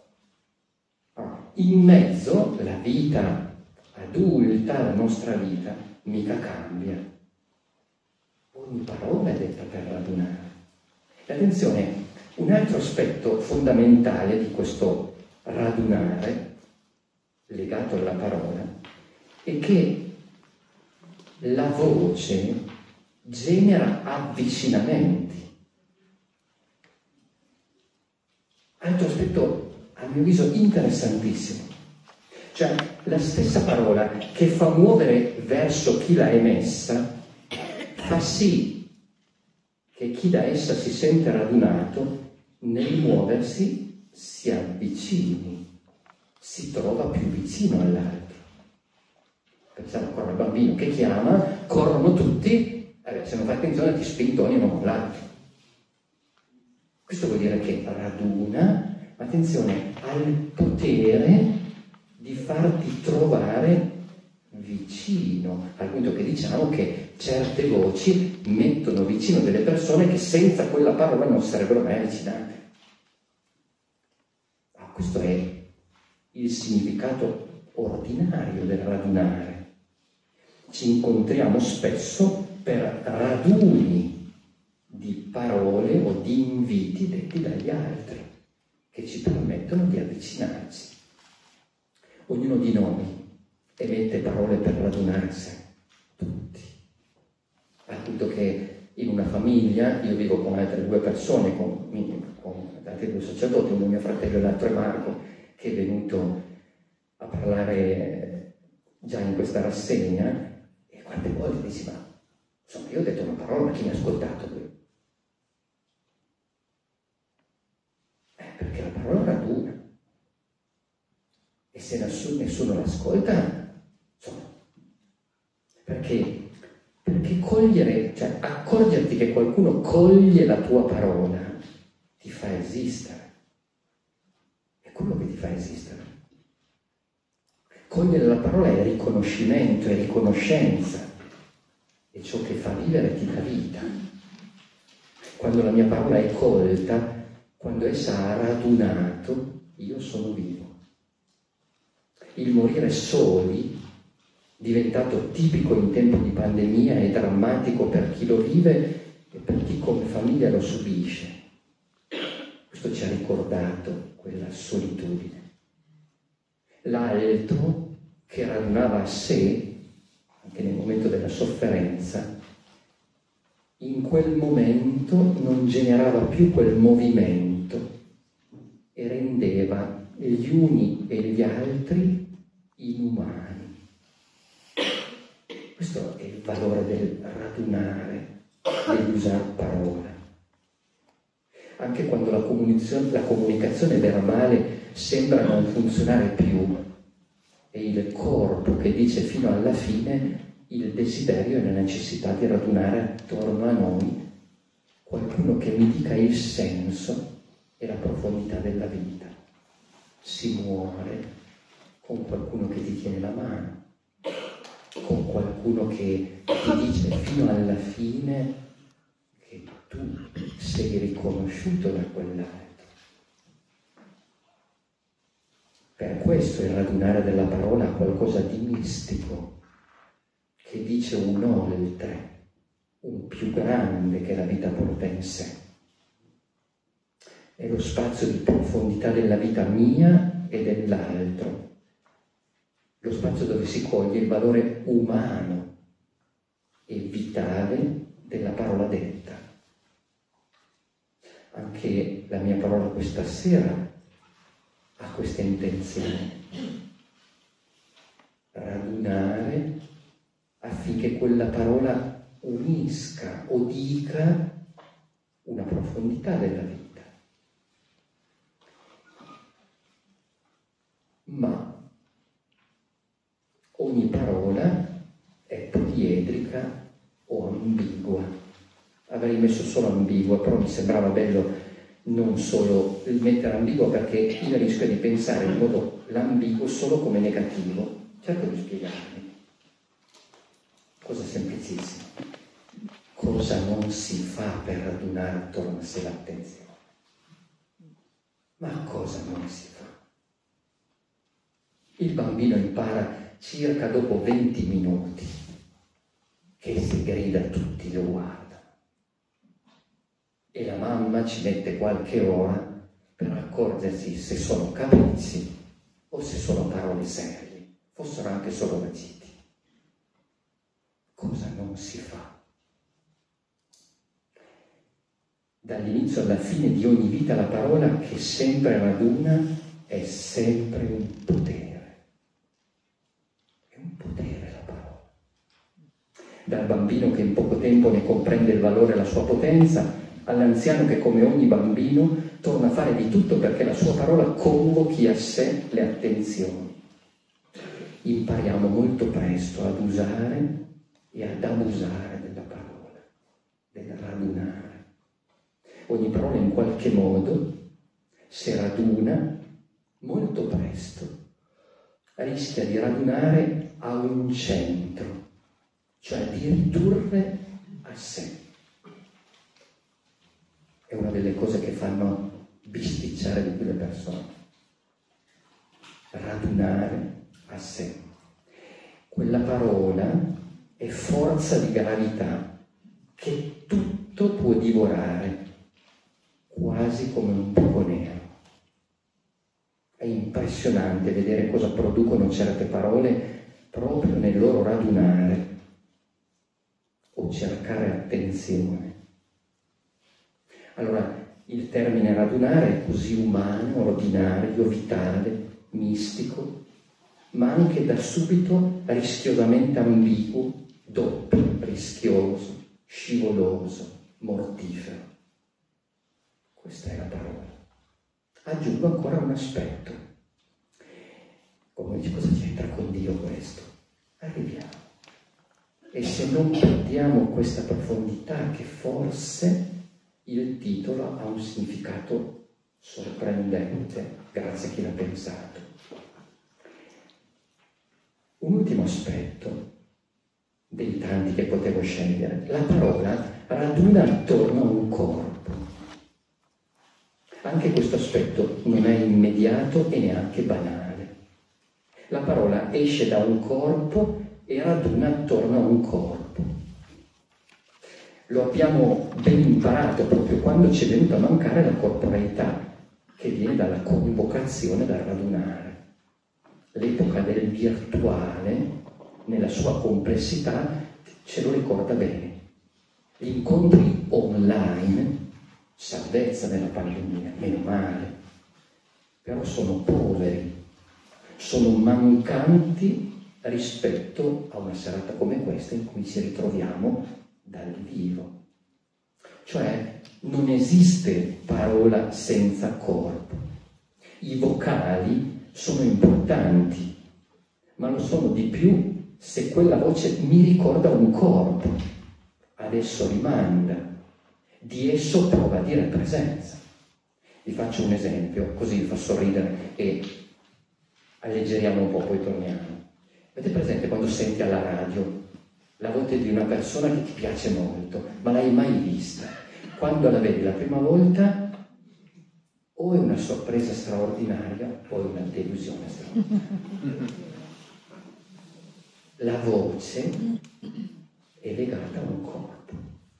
In mezzo la vita adulta, la nostra vita, mica cambia. Ogni parola è detta per radunare. E attenzione, un altro aspetto fondamentale di questo radunare, legato alla parola, è che la voce genera avvicinamenti. Altro aspetto, a mio avviso, interessantissimo. Cioè, la stessa parola che fa muovere verso chi l'ha emessa, fa sì che chi da essa si sente radunato, nel muoversi si avvicini, si trova più vicino all'altro. Pensiamo ancora al bambino che chiama, corrono tutti, eh, se non fai attenzione ti spintoni uno con l'altro. Questo vuol dire che raduna, attenzione, ha il potere di farti trovare vicino, al punto che diciamo che certe voci mettono vicino delle persone che senza quella parola non sarebbero mai avvicinate. Ah, questo è il significato ordinario del radunare. Ci incontriamo spesso per raduni di parole o di inviti detti dagli altri che ci permettono di avvicinarci. Ognuno di noi emette parole per radunarsi, tutti. Al punto che in una famiglia, io vivo con altre due persone, con, con altri due sacerdoti, uno è mio fratello e l'altro è Marco, che è venuto a parlare già in questa rassegna, e quante volte dici, ma insomma io ho detto una parola, ma chi mi ha ascoltato qui? Eh, perché la parola raduna. E se nessuno, nessuno l'ascolta, insomma, perché, perché cogliere, cioè accorgerti che qualcuno coglie la tua parola, ti fa esistere. È quello che ti fa esistere. Cogliere la parola è riconoscimento, è riconoscenza, è ciò che fa vivere ti dà vita. Quando la mia parola è colta, quando essa ha radunato, io sono vivo. Il morire soli, diventato tipico in tempo di pandemia e drammatico per chi lo vive e per chi come famiglia lo subisce. Questo ci ha ricordato quella solitudine. L'altro che radunava a sé, anche nel momento della sofferenza, in quel momento non generava più quel movimento e rendeva gli uni e gli altri inumani. Questo è il valore del radunare, dell'usare parola. Anche quando la comunicazione, la comunicazione verbale sembra non funzionare più, è il corpo che dice fino alla fine il desiderio e la necessità di radunare attorno a noi qualcuno che mi dica il senso e la profondità della vita. Si muore con qualcuno che ti tiene la mano, con qualcuno che ti dice fino alla fine che tu sei riconosciuto da quell'altro. Per questo il radunare della parola ha qualcosa di mistico, che dice un oltre, un più grande che la vita porta in sé. È lo spazio di profondità della vita mia e dell'altro, lo spazio dove si coglie il valore umano e vitale della parola detta. Anche la mia parola questa sera ha questa intenzione: radunare affinché quella parola unisca o dica una profondità della vita. Ma ogni parola è poliedrica o ambigua. Avrei messo solo ambigua, però mi sembrava bello non solo il mettere ambiguo, perché il rischio è di pensare in modo l'ambiguo solo come negativo. Cerco di spiegarmi. Cosa semplicissima. Cosa non si fa per radunare attorno a sé l'attenzione? Ma cosa non si fa? Il bambino impara circa dopo venti minuti che si grida, tutti lo guardano. E la mamma ci mette qualche ora per accorgersi se sono capricci o se sono parole serie, fossero anche solo vagiti. Cosa non si fa? Dall'inizio alla fine di ogni vita la parola che sempre raduna è sempre un potere. È un potere la parola. Dal bambino che in poco tempo ne comprende il valore e la sua potenza, all'anziano che come ogni bambino torna a fare di tutto perché la sua parola convochi a sé le attenzioni. Impariamo molto presto ad usare e ad abusare della parola, del radunare. Ogni parola in qualche modo, se raduna, molto presto rischia di radunare a un centro, cioè di ridurre a sé. È una delle cose che fanno bisticciare di più le persone. Radunare a sé. Quella parola è forza di gravità che tutto può divorare, quasi come un buco nero. È impressionante vedere cosa producono certe parole proprio nel loro radunare o cercare attenzione. Allora, il termine radunare è così umano, ordinario, vitale, mistico, ma anche da subito rischiosamente ambiguo, doppio, rischioso, scivoloso, mortifero. Questa è la parola. Aggiungo ancora un aspetto. Come dice, cosa c'entra con Dio questo? Arriviamo. E se non perdiamo questa profondità che forse il titolo ha un significato sorprendente, grazie a chi l'ha pensato. Un ultimo aspetto dei tanti che potevo scegliere. La parola raduna attorno a un corpo. Anche questo aspetto non è immediato e neanche banale. La parola esce da un corpo e raduna attorno a un corpo. Lo abbiamo ben imparato proprio quando ci è venuta a mancare la corporeità, che viene dalla convocazione, dal radunare. L'epoca del virtuale, nella sua complessità, ce lo ricorda bene. Gli incontri online, salvezza nella pandemia, meno male, però sono poveri, sono mancanti rispetto a una serata come questa in cui ci ritroviamo dal vivo. Cioè non esiste parola senza corpo. I vocali sono importanti, ma lo sono di più se quella voce mi ricorda un corpo, adesso rimanda, di esso prova a dire presenza. Vi faccio un esempio, così vi fa sorridere e alleggeriamo un po', poi torniamo. Avete presente quando senti alla radio la voce di una persona che ti piace molto, ma l'hai mai vista? Quando la vedi la prima volta, o è una sorpresa straordinaria o è una delusione straordinaria. La voce è legata a un corpo,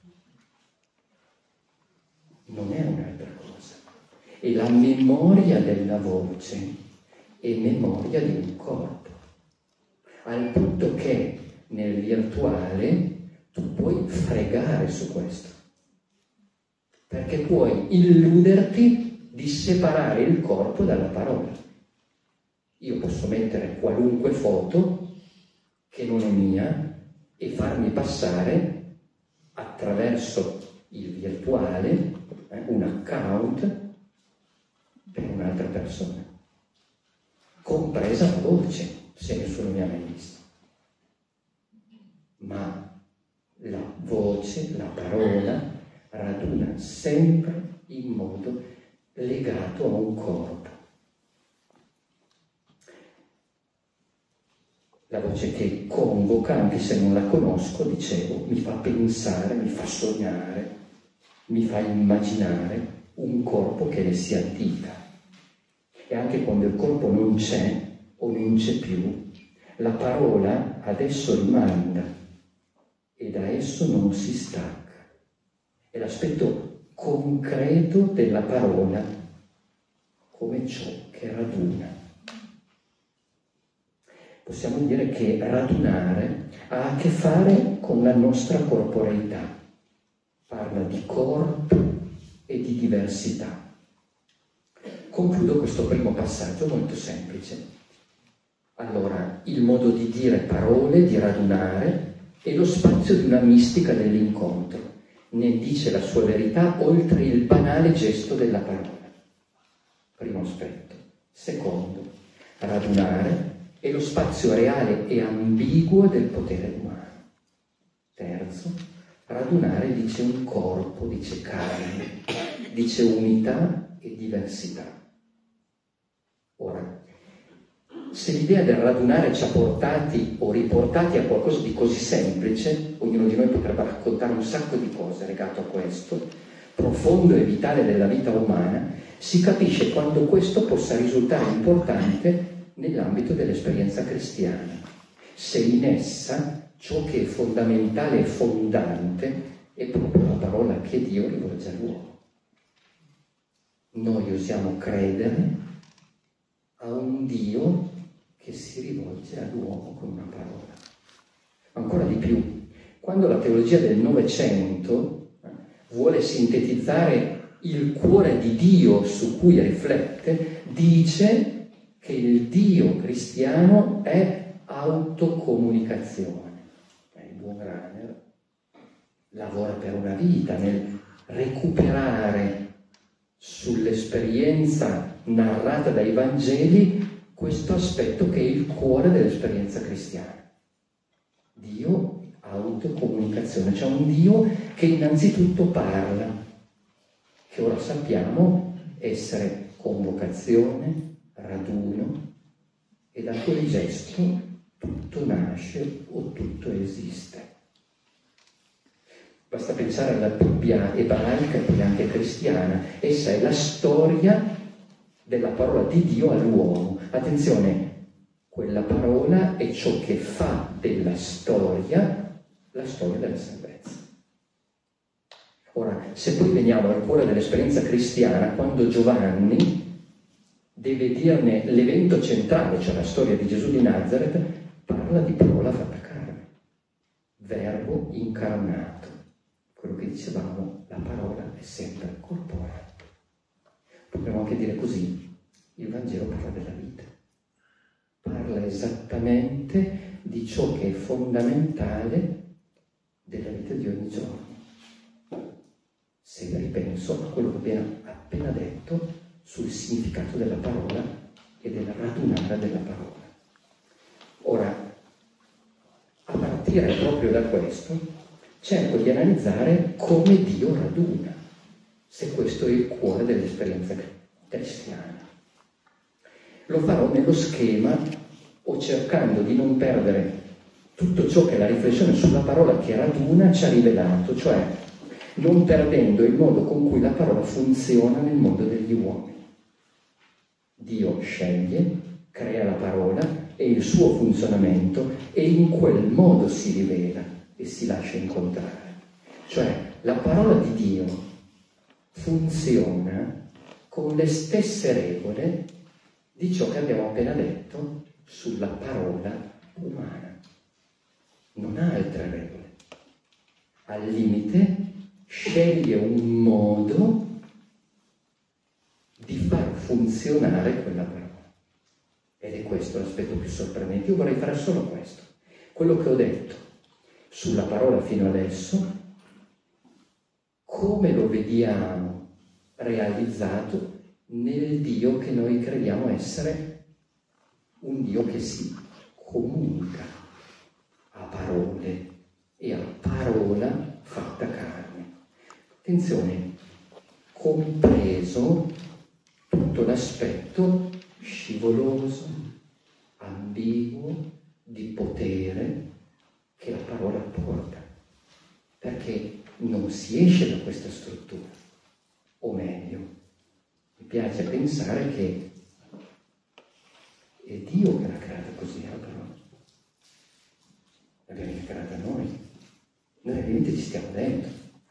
non è un'altra cosa. E la memoria della voce è memoria di un corpo, al punto che nel virtuale tu puoi fregare su questo, perché puoi illuderti di separare il corpo dalla parola. Io posso mettere qualunque foto che non è mia e farmi passare attraverso il virtuale eh, un account per un'altra persona, compresa la voce, se nessuno mi ha mai visto. Ma la voce, la parola, raduna sempre in modo legato a un corpo. La voce che convoca, anche se non la conosco, dicevo, mi fa pensare, mi fa sognare, mi fa immaginare un corpo che le si addica. E anche quando il corpo non c'è o non c'è più, la parola adesso rimanda e da esso non si stacca. È l'aspetto concreto della parola come ciò che raduna. Possiamo dire che radunare ha a che fare con la nostra corporeità. Parla di corpo e di diversità. Concludo questo primo passaggio molto semplice. Allora, il modo di dire parole, di radunare, è lo spazio di una mistica dell'incontro. Ne dice la sua verità oltre il banale gesto della parola. Primo aspetto. Secondo, radunare è lo spazio reale e ambiguo del potere umano. Terzo, radunare dice un corpo, dice carne, dice unità e diversità. Ora, se l'idea del radunare ci ha portati o riportati a qualcosa di così semplice, ognuno di noi potrebbe raccontare un sacco di cose legato a questo, profondo e vitale della vita umana, si capisce quanto questo possa risultare importante nell'ambito dell'esperienza cristiana, se in essa ciò che è fondamentale e fondante è proprio la parola che Dio rivolge all'uomo. Noi osiamo credere a un Dio che si rivolge all'uomo con una parola. Ancora di più, quando la teologia del Novecento vuole sintetizzare il cuore di Dio su cui riflette, dice che il Dio cristiano è autocomunicazione. Il buon Rahner lavora per una vita nel recuperare sull'esperienza narrata dai Vangeli questo aspetto che è il cuore dell'esperienza cristiana. Dio autocomunicazione, cioè un Dio che innanzitutto parla, che ora sappiamo essere convocazione, raduno, e da quel gesto tutto nasce o tutto esiste. Basta pensare alla Bibbia ebraica e poi anche cristiana. Essa è la storia della parola di Dio all'uomo. Attenzione, quella parola è ciò che fa della storia la storia della salvezza. Ora, se poi veniamo al cuore dell'esperienza cristiana, quando Giovanni deve dirne l'evento centrale, cioè la storia di Gesù di Nazareth, parla di parola fatta carne, verbo incarnato. Quello che dicevamo, la parola è sempre corporea. Potremmo anche dire così, il Vangelo parla della vita, parla esattamente di ciò che è fondamentale della vita di ogni giorno. Se ripenso a quello che abbiamo appena detto sul significato della parola e della radunare della parola. Ora, a partire proprio da questo, cerco di analizzare come Dio raduna, se questo è il cuore dell'esperienza cristiana. Lo farò nello schema o cercando di non perdere tutto ciò che la riflessione sulla parola che raduna ci ha rivelato, cioè non perdendo il modo con cui la parola funziona nel mondo degli uomini. Dio sceglie, crea la parola e il suo funzionamento e in quel modo si rivela e si lascia incontrare. Cioè la parola di Dio funziona con le stesse regole di ciò che abbiamo appena detto sulla parola umana. Non ha altre regole. Al limite sceglie un modo di far funzionare quella parola. Ed è questo l'aspetto più sorprendente. Io vorrei fare solo questo. Quello che ho detto sulla parola fino adesso, come lo vediamo realizzato nel Dio che noi crediamo essere un Dio che si comunica a parole e a parola fatta carne. Attenzione, compreso l'aspetto scivoloso, ambiguo, di potere che la parola porta, perché non si esce da questa struttura, o meglio, mi piace pensare che è Dio che l'ha creata così la parola, l'abbiamo mica creata noi, noi ovviamente ci stiamo dentro.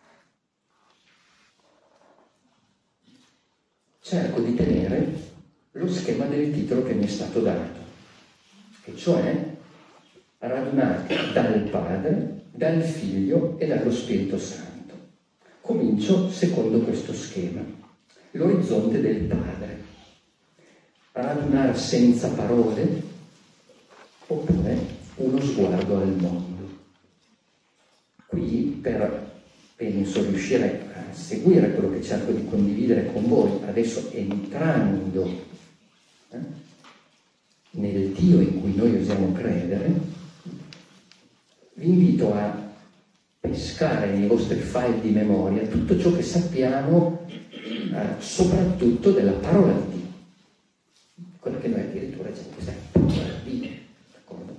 Cerco di tenere lo schema del titolo che mi è stato dato, e cioè radunati dal Padre, dal Figlio e dallo Spirito Santo. Comincio secondo questo schema, l'orizzonte del Padre. Radunare senza parole, oppure uno sguardo al mondo. Qui, per penso riuscire a seguire quello che cerco di condividere con voi, adesso entrando eh, nel Dio in cui noi osiamo credere, vi invito a pescare nei vostri file di memoria tutto ciò che sappiamo, eh, soprattutto della parola di Dio. Quella che noi addirittura diciamo, questa è la parola di Dio, d'accordo?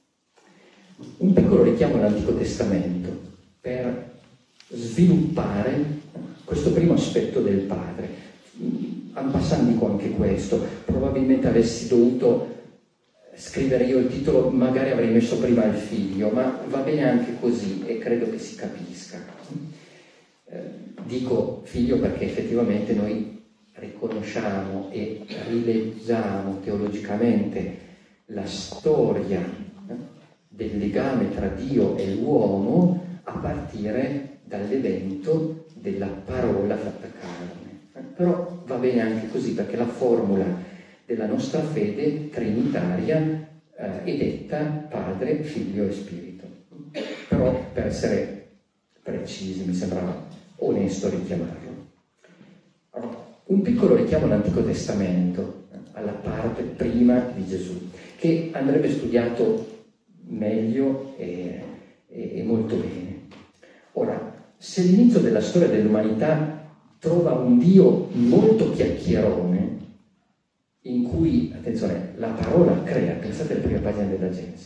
Un piccolo richiamo all'Antico Testamento per sviluppare questo primo aspetto del Padre. En passant dico anche questo, probabilmente avessi dovuto scrivere io il titolo, magari avrei messo prima il Figlio, ma va bene anche così e credo che si capisca. Eh, dico Figlio perché effettivamente noi riconosciamo e rileggiamo teologicamente la storia eh, del legame tra Dio e l'uomo a partire dall'evento della parola fatta carne. Eh, però va bene anche così perché la formula della nostra fede trinitaria eh, è detta Padre, Figlio e Spirito. Però per essere precisi mi sembrava onesto richiamarlo. Allora, un piccolo richiamo all'Antico Testamento, eh, alla parte prima di Gesù, che andrebbe studiato meglio e, e, e molto bene. Ora, se l'inizio della storia dell'umanità trova un Dio molto chiacchierone, in cui, attenzione, la parola crea, pensate alle prime pagine della Genesi.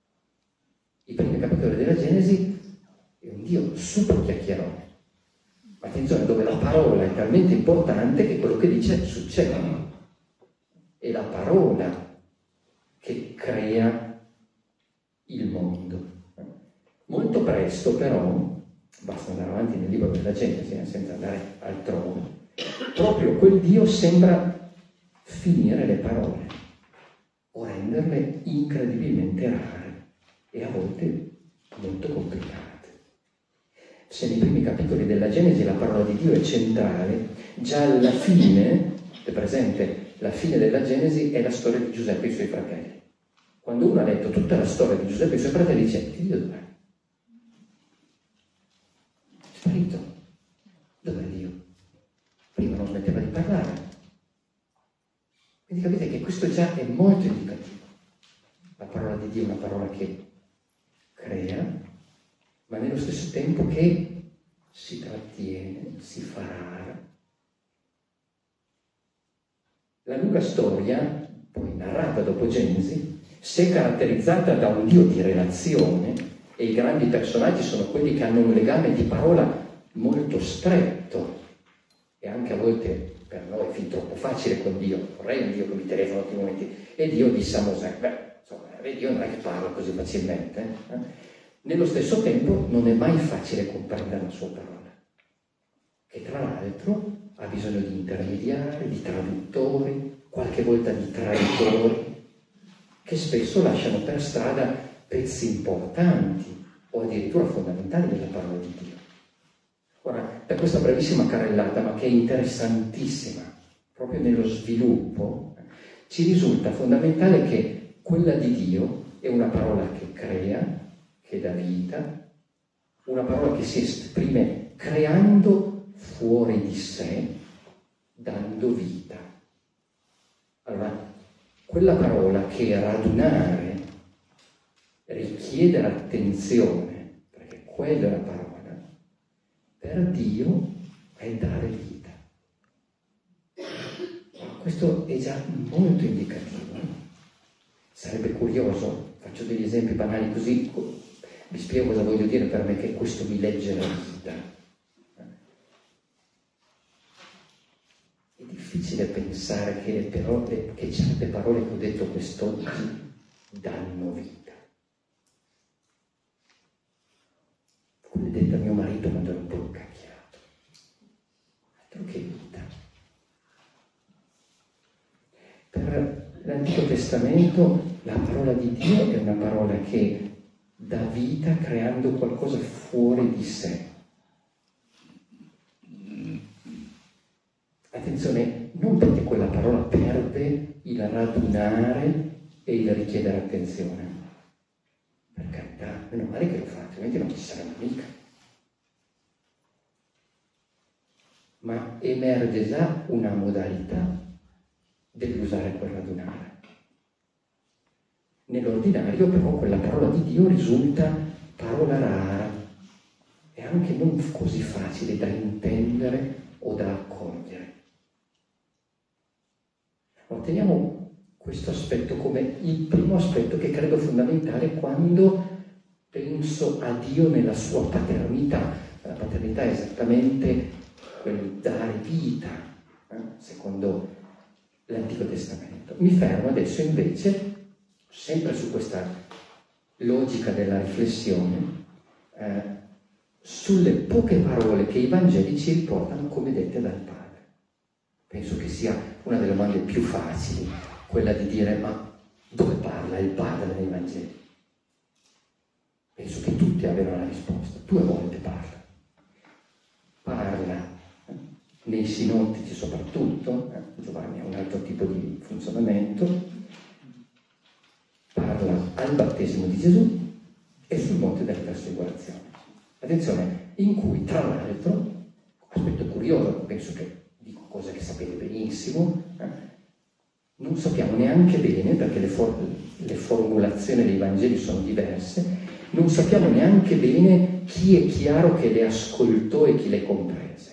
I primi capitoli della Genesi è un Dio super chiacchierone. Ma attenzione, dove la parola è talmente importante che quello che dice succede. È la parola che crea il mondo. Molto presto, però, basta andare avanti nel libro della Genesi, eh, senza andare altrove, proprio quel Dio sembra finire le parole o renderle incredibilmente rare e a volte molto complicate. Se nei primi capitoli della Genesi la parola di Dio è centrale, già alla fine, è presente, la fine della Genesi è la storia di Giuseppe e i suoi fratelli. Quando uno ha letto tutta la storia di Giuseppe e i suoi fratelli dice: Dio dov'è? È sparito. Dov'è Dio? Prima non smetteva di parlare. Quindi capite che questo già è molto indicativo. La parola di Dio è una parola che crea, ma nello stesso tempo che si trattiene, si fa rara. La lunga storia, poi narrata dopo Genesi, se è caratterizzata da un Dio di relazione, e i grandi personaggi sono quelli che hanno un legame di parola molto stretto, e anche a volte per noi è fin troppo facile con Dio, vorrei un Dio che mi telefona tutti i momenti, e Dio disse a Mosè, beh, insomma, Dio non è che parla così facilmente. Eh? Nello stesso tempo non è mai facile comprendere la sua parola, che tra l'altro ha bisogno di intermediari, di traduttori, qualche volta di traditori, che spesso lasciano per strada pezzi importanti o addirittura fondamentali della parola di Dio. Ora, per questa brevissima carrellata, ma che è interessantissima, proprio nello sviluppo, ci risulta fondamentale che quella di Dio è una parola che crea, che dà vita, una parola che si esprime creando fuori di sé, dando vita. Allora, quella parola che radunare richiede l'attenzione, perché quella è la parola, per Dio è dare vita. questo è già molto indicativo. Sarebbe curioso, faccio degli esempi banali così vi spiego cosa voglio dire per me che questo mi legge la vita. È difficile pensare che, le parole, che certe parole che ho detto quest'oggi danno vita. Come detta mio marito quando ero un po' incacchiato. Altro che vita. Per l'Antico Testamento la parola di Dio è una parola che dà vita creando qualcosa fuori di sé. Attenzione, non perché quella parola perde il radunare e il richiedere attenzione. Per carità, meno male che lo fa, altrimenti non ci sarebbe mica. Ma emerge già una modalità dell'usare quel radunare. Nell'ordinario però quella parola di Dio risulta parola rara e anche non così facile da intendere o da accogliere. Allora, teniamo questo aspetto come il primo aspetto che credo fondamentale quando penso a Dio nella sua paternità. La paternità è esattamente quel dare vita, eh, secondo l'Antico Testamento. Mi fermo adesso invece sempre su questa logica della riflessione, eh, sulle poche parole che i Vangeli ci riportano come dette dal Padre. Penso che sia una delle domande più facili, quella di dire ma dove parla il Padre nei Vangeli? Penso che tutti abbiano la risposta, due volte parla. Parla, eh, nei sinottici soprattutto, eh, Giovanni ha un altro tipo di funzionamento, parla al battesimo di Gesù e sul monte della trasfigurazione. Attenzione, in cui tra l'altro, aspetto curioso, penso che dico cose che sapete benissimo, eh, non sappiamo neanche bene, perché le, for- le formulazioni dei Vangeli sono diverse, non sappiamo neanche bene chi è chiaro che le ascoltò e chi le comprese.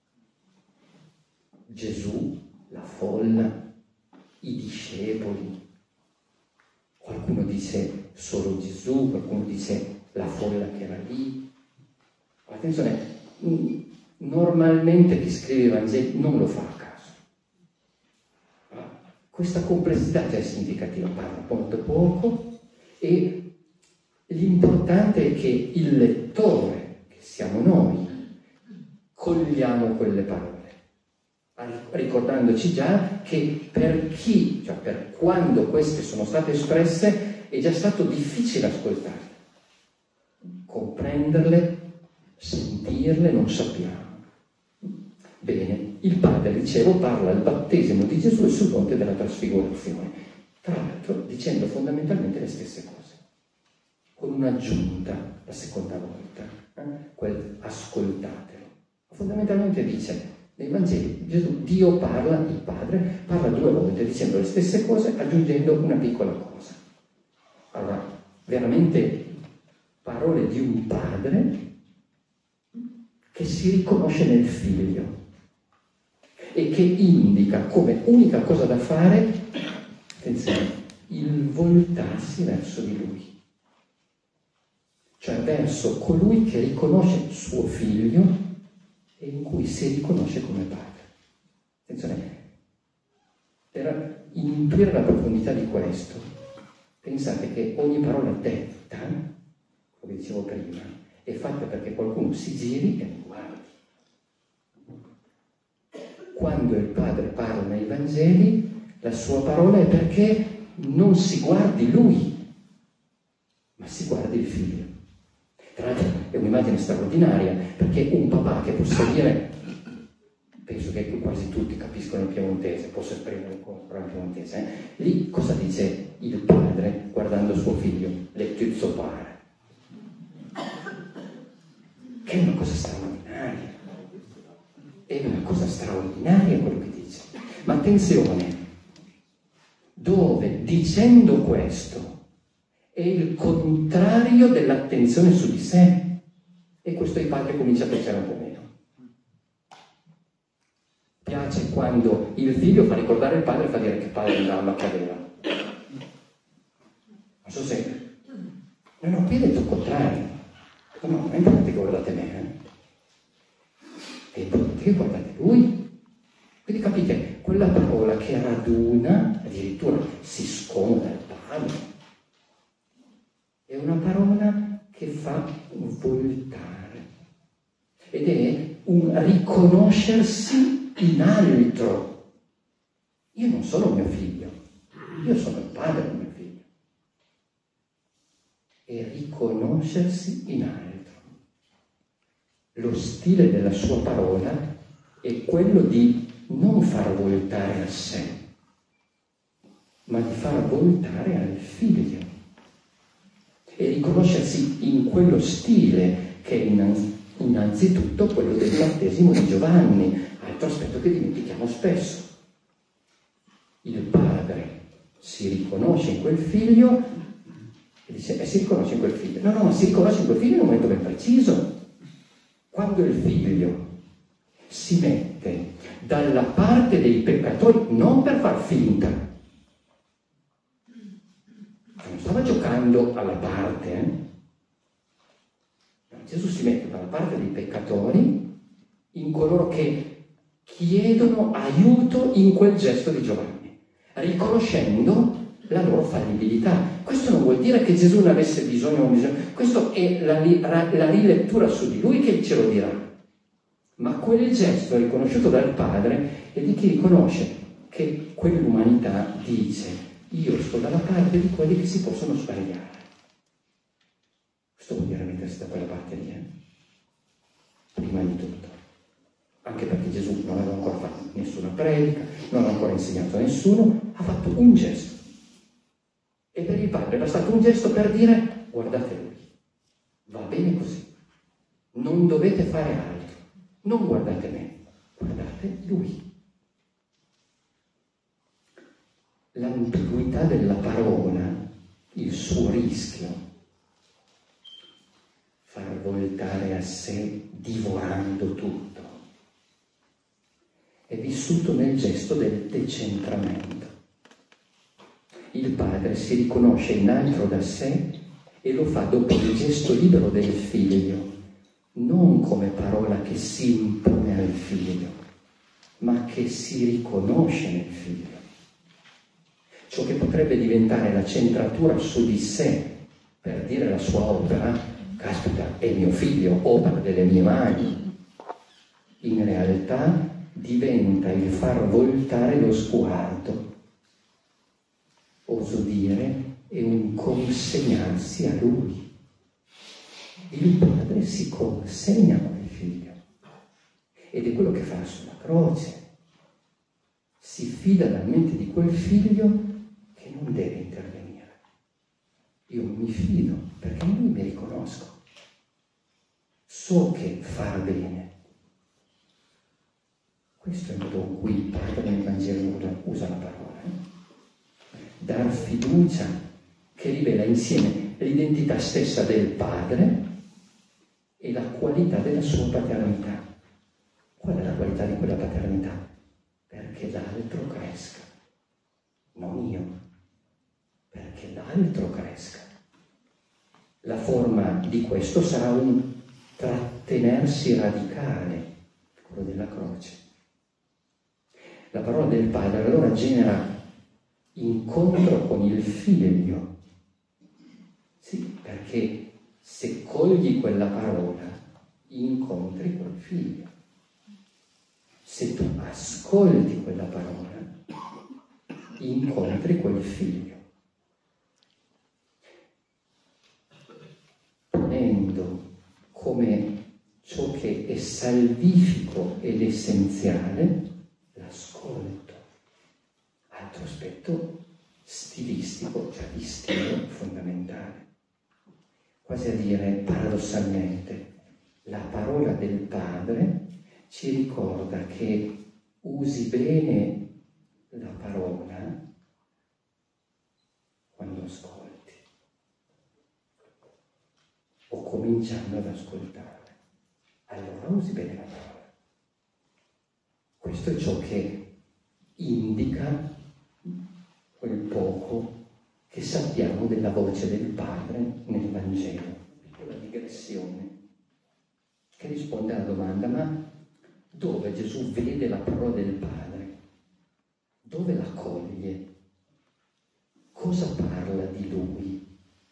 Gesù, la folla, i discepoli. Qualcuno dice solo Gesù, qualcuno dice la folla che era lì. Attenzione, normalmente chi scrive i Vangeli non lo fa a caso. Questa complessità già è significativa, parla molto poco e l'importante è che il lettore, che siamo noi, cogliamo quelle parole, ricordandoci già che per chi, cioè per quando queste sono state espresse, è già stato difficile ascoltarle, comprenderle, sentirle, non sappiamo. Bene, il Padre, dicevo, parla al battesimo di Gesù e sul monte della trasfigurazione, tra l'altro dicendo fondamentalmente le stesse cose, con un'aggiunta la seconda volta, eh? quel ascoltatelo. Fondamentalmente dice, nei Vangeli Gesù, Dio parla, il Padre, parla due volte dicendo le stesse cose, aggiungendo una piccola cosa. Allora, veramente parole di un padre che si riconosce nel figlio e che indica come unica cosa da fare, attenzione, il voltarsi verso di lui, cioè verso colui che riconosce suo figlio e in cui si riconosce come padre. Attenzione, per intuire la profondità di questo, pensate che ogni parola detta, come dicevo prima, è fatta perché qualcuno si giri e mi guardi. Quando il Padre parla nei Vangeli, la sua parola è perché non si guardi lui, ma si guardi il figlio. Tra l'altro è un'immagine straordinaria, perché un papà che possa dire, penso che quasi tutti capiscono il piemontese, posso esprimere ancora il piemontese, eh? Lì cosa dice il padre guardando suo figlio? Le tuzzo pare. Che è una cosa straordinaria. È una cosa straordinaria quello che dice. Ma attenzione, dove dicendo questo è il contrario dell'attenzione su di sé, e questo il padre comincia a pensare un po' meno. piace quando il figlio fa ricordare il padre e fa dire che padre in gamba cadeva. Non so se... No, no, qui è detto il contrario. No, no, non è importante che guardate me, eh. È importante che guardate lui. Quindi capite, quella parola che raduna, addirittura si sconda il pane, è una parola che fa voltare. Ed è un riconoscersi in altro. Io non sono mio figlio, io sono il padre di mio figlio. E riconoscersi in altro. Lo stile della sua parola è quello di non far voltare a sé, ma di far voltare al figlio. E riconoscersi in quello stile che è innanzitutto Innanzitutto quello del battesimo di Giovanni, altro aspetto che dimentichiamo spesso. Il padre si riconosce in quel figlio e dice, eh, si riconosce in quel figlio. No, no, ma si riconosce in quel figlio in un momento ben preciso. Quando il figlio si mette dalla parte dei peccatori, non per far finta. Non stava giocando alla parte, eh? Gesù si mette dalla parte dei peccatori, in coloro che chiedono aiuto in quel gesto di Giovanni, riconoscendo la loro fallibilità. Questo non vuol dire che Gesù ne avesse bisogno o non bisogno, questo è la, la rilettura su di lui che ce lo dirà. Ma quel gesto riconosciuto dal Padre è di chi riconosce che quell'umanità dice: io sto dalla parte di quelli che si possono sbagliare. Questo vuol dire mettersi da quella parte lì, eh? Prima di tutto. Anche perché Gesù non aveva ancora fatto nessuna predica, non aveva ancora insegnato a nessuno, ha fatto un gesto. E per il Padre era stato un gesto per dire: guardate lui, va bene così, non dovete fare altro, non guardate me, guardate lui. L'ambiguità della parola, il suo rischio, far voltare a sé divorando tutto, è vissuto nel gesto del decentramento. Il padre si riconosce in altro da sé e lo fa dopo il gesto libero del figlio, non come parola che si impone al figlio, ma che si riconosce nel figlio. Ciò che potrebbe diventare la centratura su di sé per dire la sua opera: caspita, è mio figlio, opera delle mie mani, in realtà diventa il far voltare lo sguardo. Oso dire, è un consegnarsi a lui. Il padre si consegna a quel figlio ed è quello che fa sulla croce. Si fida talmente di quel figlio che non deve intervenire. Io mi fido perché in lui mi riconosco. So che fa bene. Questo è il modo in cui il Padre nel Vangelo usa la parola. Eh? Dar fiducia che rivela insieme l'identità stessa del Padre e la qualità della sua paternità. Qual è la qualità di quella paternità? Perché l'altro cresca, non io, perché l'altro cresca. La forma di questo sarà un trattenersi radicale, quello della croce. La parola del Padre allora genera incontro con il figlio. Sì, perché se cogli quella parola, incontri quel figlio. Se tu ascolti quella parola, incontri quel figlio. Ponendo come ciò che è salvifico ed essenziale l'ascolto. Altro aspetto stilistico, cioè di stile fondamentale. Quasi a dire, paradossalmente, la parola del Padre ci ricorda che usi bene la parola quando ascolti o cominciando ad ascoltare. Allora usi bene la parola. Questo questo è ciò che indica quel poco che sappiamo della voce del Padre nel Vangelo. Piccola digressione che risponde alla domanda: ma dove Gesù vede la parola del Padre? Dove la coglie? Cosa parla di Lui?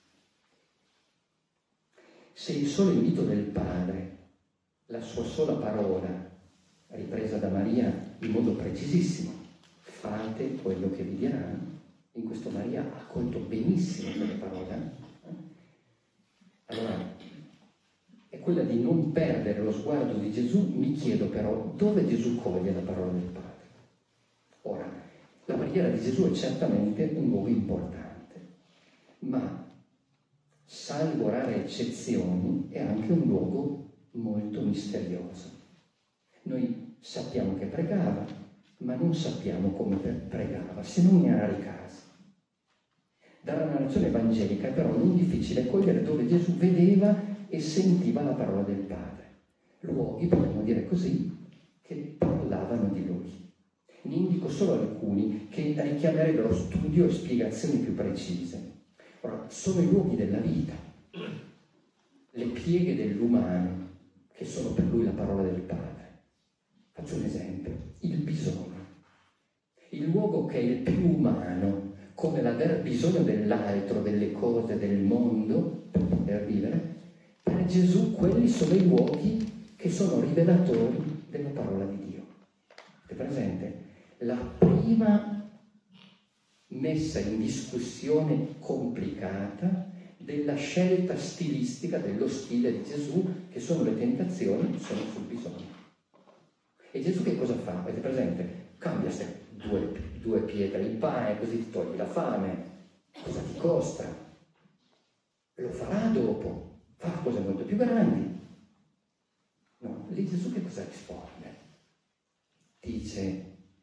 Se il solo invito del Padre, la sua sola parola, ripresa da Maria in modo precisissimo, fate quello che vi diranno, in questo Maria ha colto benissimo quelle parole. Allora, è quella di non perdere lo sguardo di Gesù. Mi chiedo però, dove Gesù coglie la parola del Padre? Ora, la preghiera di Gesù è certamente un luogo importante, ma salvo rare eccezioni è anche un luogo molto misterioso. Noi sappiamo che pregava, ma non sappiamo come pregava, se non in rari casi. Dalla narrazione evangelica è però non difficile cogliere dove Gesù vedeva e sentiva la parola del Padre. Luoghi, potremmo dire così, che parlavano di Lui. Ne indico solo alcuni che richiamerebbero studio e spiegazioni più precise. Ora, sono i luoghi della vita, le pieghe dell'umano, che sono per Lui la parola del Padre. Faccio un esempio: il bisogno. Il luogo che è il più umano, come l'aver bisogno dell'altro, delle cose, del mondo, per poter vivere, per Gesù quelli sono i luoghi che sono rivelatori della parola di Dio. È presente? La prima messa in discussione complicata della scelta stilistica, dello stile di Gesù, che sono le tentazioni, sono sul bisogno. E Gesù che cosa fa? Avete presente? Cambia queste due, due pietre, il pane, così ti togli la fame. Cosa ti costa? Lo farà dopo, fa cose molto più grandi. No, lì Gesù che cosa risponde? Dice: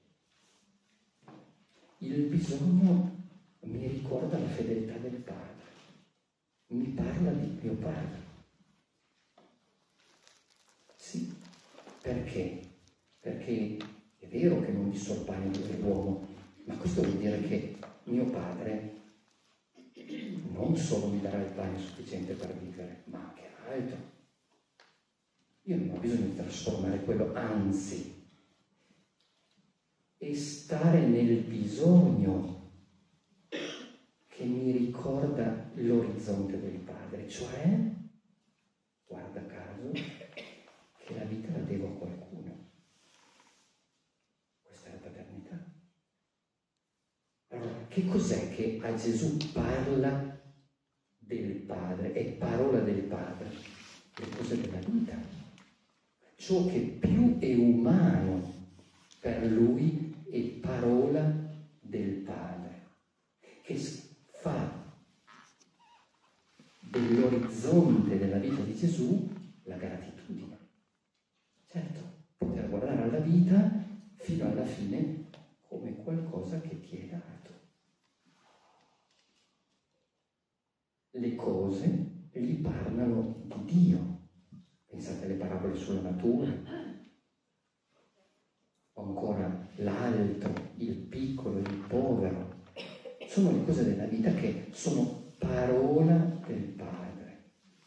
il bisogno mi ricorda la fedeltà del Padre, mi parla di mio Padre. Sì, perché? Perché è vero che non vi so il pane dell'uomo, ma questo vuol dire che mio Padre non solo mi darà il pane sufficiente per vivere, ma anche altro. Io non ho bisogno di trasformare quello, anzi, è stare nel bisogno che mi ricorda l'orizzonte del Padre, cioè, guarda caso, che la vita la devo a qualcuno. Questa è la paternità. Allora, che cos'è che a Gesù parla del Padre, è parola del Padre? Le cose della vita. Ciò che più è umano per lui è parola del Padre, che fa dell'orizzonte della vita di Gesù la gratitudine. Certo, poter guardare alla vita fino alla fine come qualcosa che ti è dato. Le cose gli parlano di Dio. Pensate alle parabole sulla natura, o ancora l'altro, il piccolo, il povero. Sono le cose della vita che sono parola del Padre.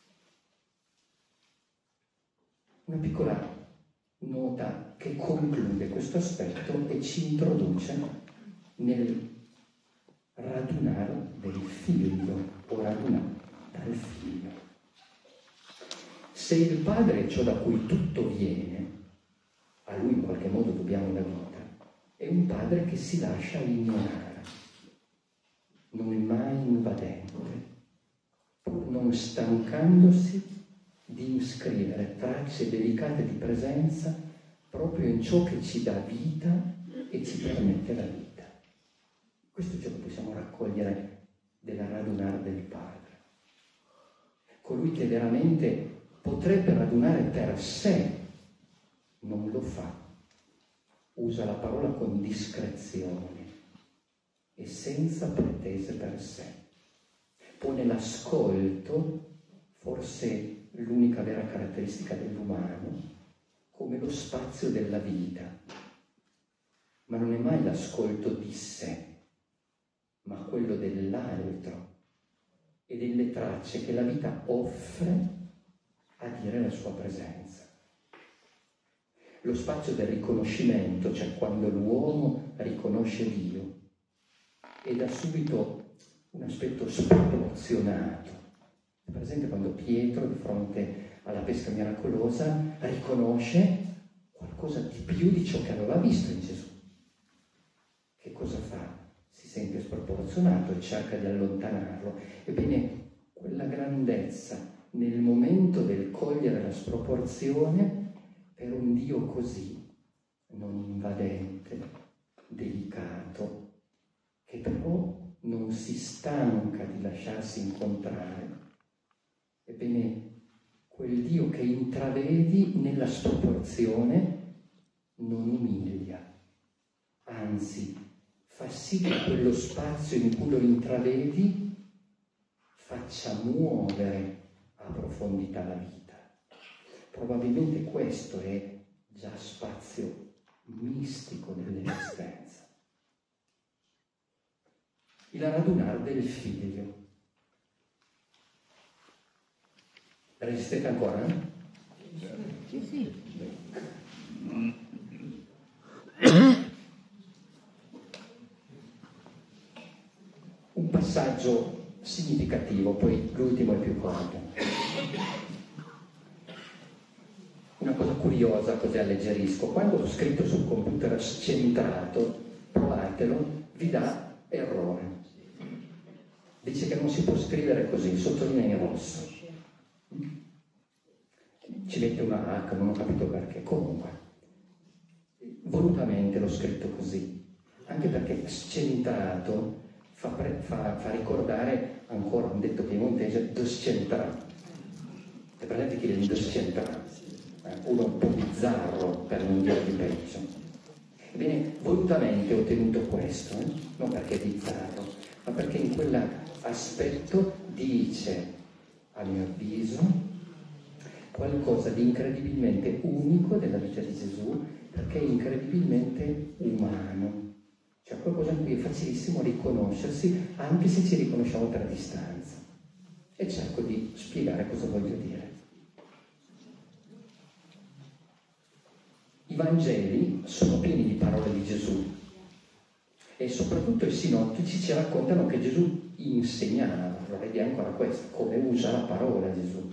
Una piccola nota che conclude questo aspetto e ci introduce nel radunare del figlio, o radunare dal figlio. Se il Padre è ciò da cui tutto viene, a lui in qualche modo dobbiamo la vita, è un Padre che si lascia ignorare, non è mai invadente, pur non stancandosi di iscrivere tracce delicate di presenza proprio in ciò che ci dà vita e ci permette la vita. Questo è ciò che possiamo raccogliere della radunare del Padre. Colui che veramente potrebbe radunare per sé non lo fa, usa la parola con discrezione e senza pretese per sé. Pone l'ascolto, forse l'unica vera caratteristica dell'umano, come lo spazio della vita, ma non è mai l'ascolto di sé, ma quello dell'altro e delle tracce che la vita offre a dire la sua presenza. Lo spazio del riconoscimento, cioè quando l'uomo riconosce Dio, è da subito un aspetto sproporzionato. È presente quando Pietro, di fronte alla pesca miracolosa, riconosce qualcosa di più di ciò che aveva visto in Gesù. Che cosa fa? Si sente sproporzionato e cerca di allontanarlo. Ebbene, quella grandezza nel momento del cogliere la sproporzione per un Dio così, non invadente, delicato, che però non si stanca di lasciarsi incontrare. Ebbene, quel Dio che intravedi nella sproporzione non umilia, anzi fa sì che quello spazio in cui lo intravedi faccia muovere a profondità la vita. Probabilmente questo è già spazio mistico dell'esistenza. Il radunare del figlio. Resistete ancora? Eh? Sì, sì. Un passaggio significativo, poi l'ultimo è più corto. Una cosa curiosa, così alleggerisco. Quando ho scritto sul computer scentrato, provatelo, vi dà errore. Dice che non si può scrivere così, sottolinea in rosso. Ci mette una H, non ho capito perché. Comunque, volutamente l'ho scritto così, anche perché scentrato fa, pre, fa, fa ricordare ancora un detto piemontese, descentrato. È presente chi è il descentrato? Uno un po' bizzarro, per non dire di peggio. Ebbene, volutamente ho tenuto questo, eh? Non perché è bizzarro, ma perché in quell'aspetto dice, a mio avviso, qualcosa di incredibilmente unico della vita di Gesù, perché è incredibilmente umano. Cioè qualcosa in cui è facilissimo riconoscersi, anche se ci riconosciamo per distanza. E cerco di spiegare cosa voglio dire. I Vangeli sono pieni di parole di Gesù e soprattutto i sinottici ci raccontano che Gesù insegnava, allora vediamo ancora questo, come usa la parola Gesù.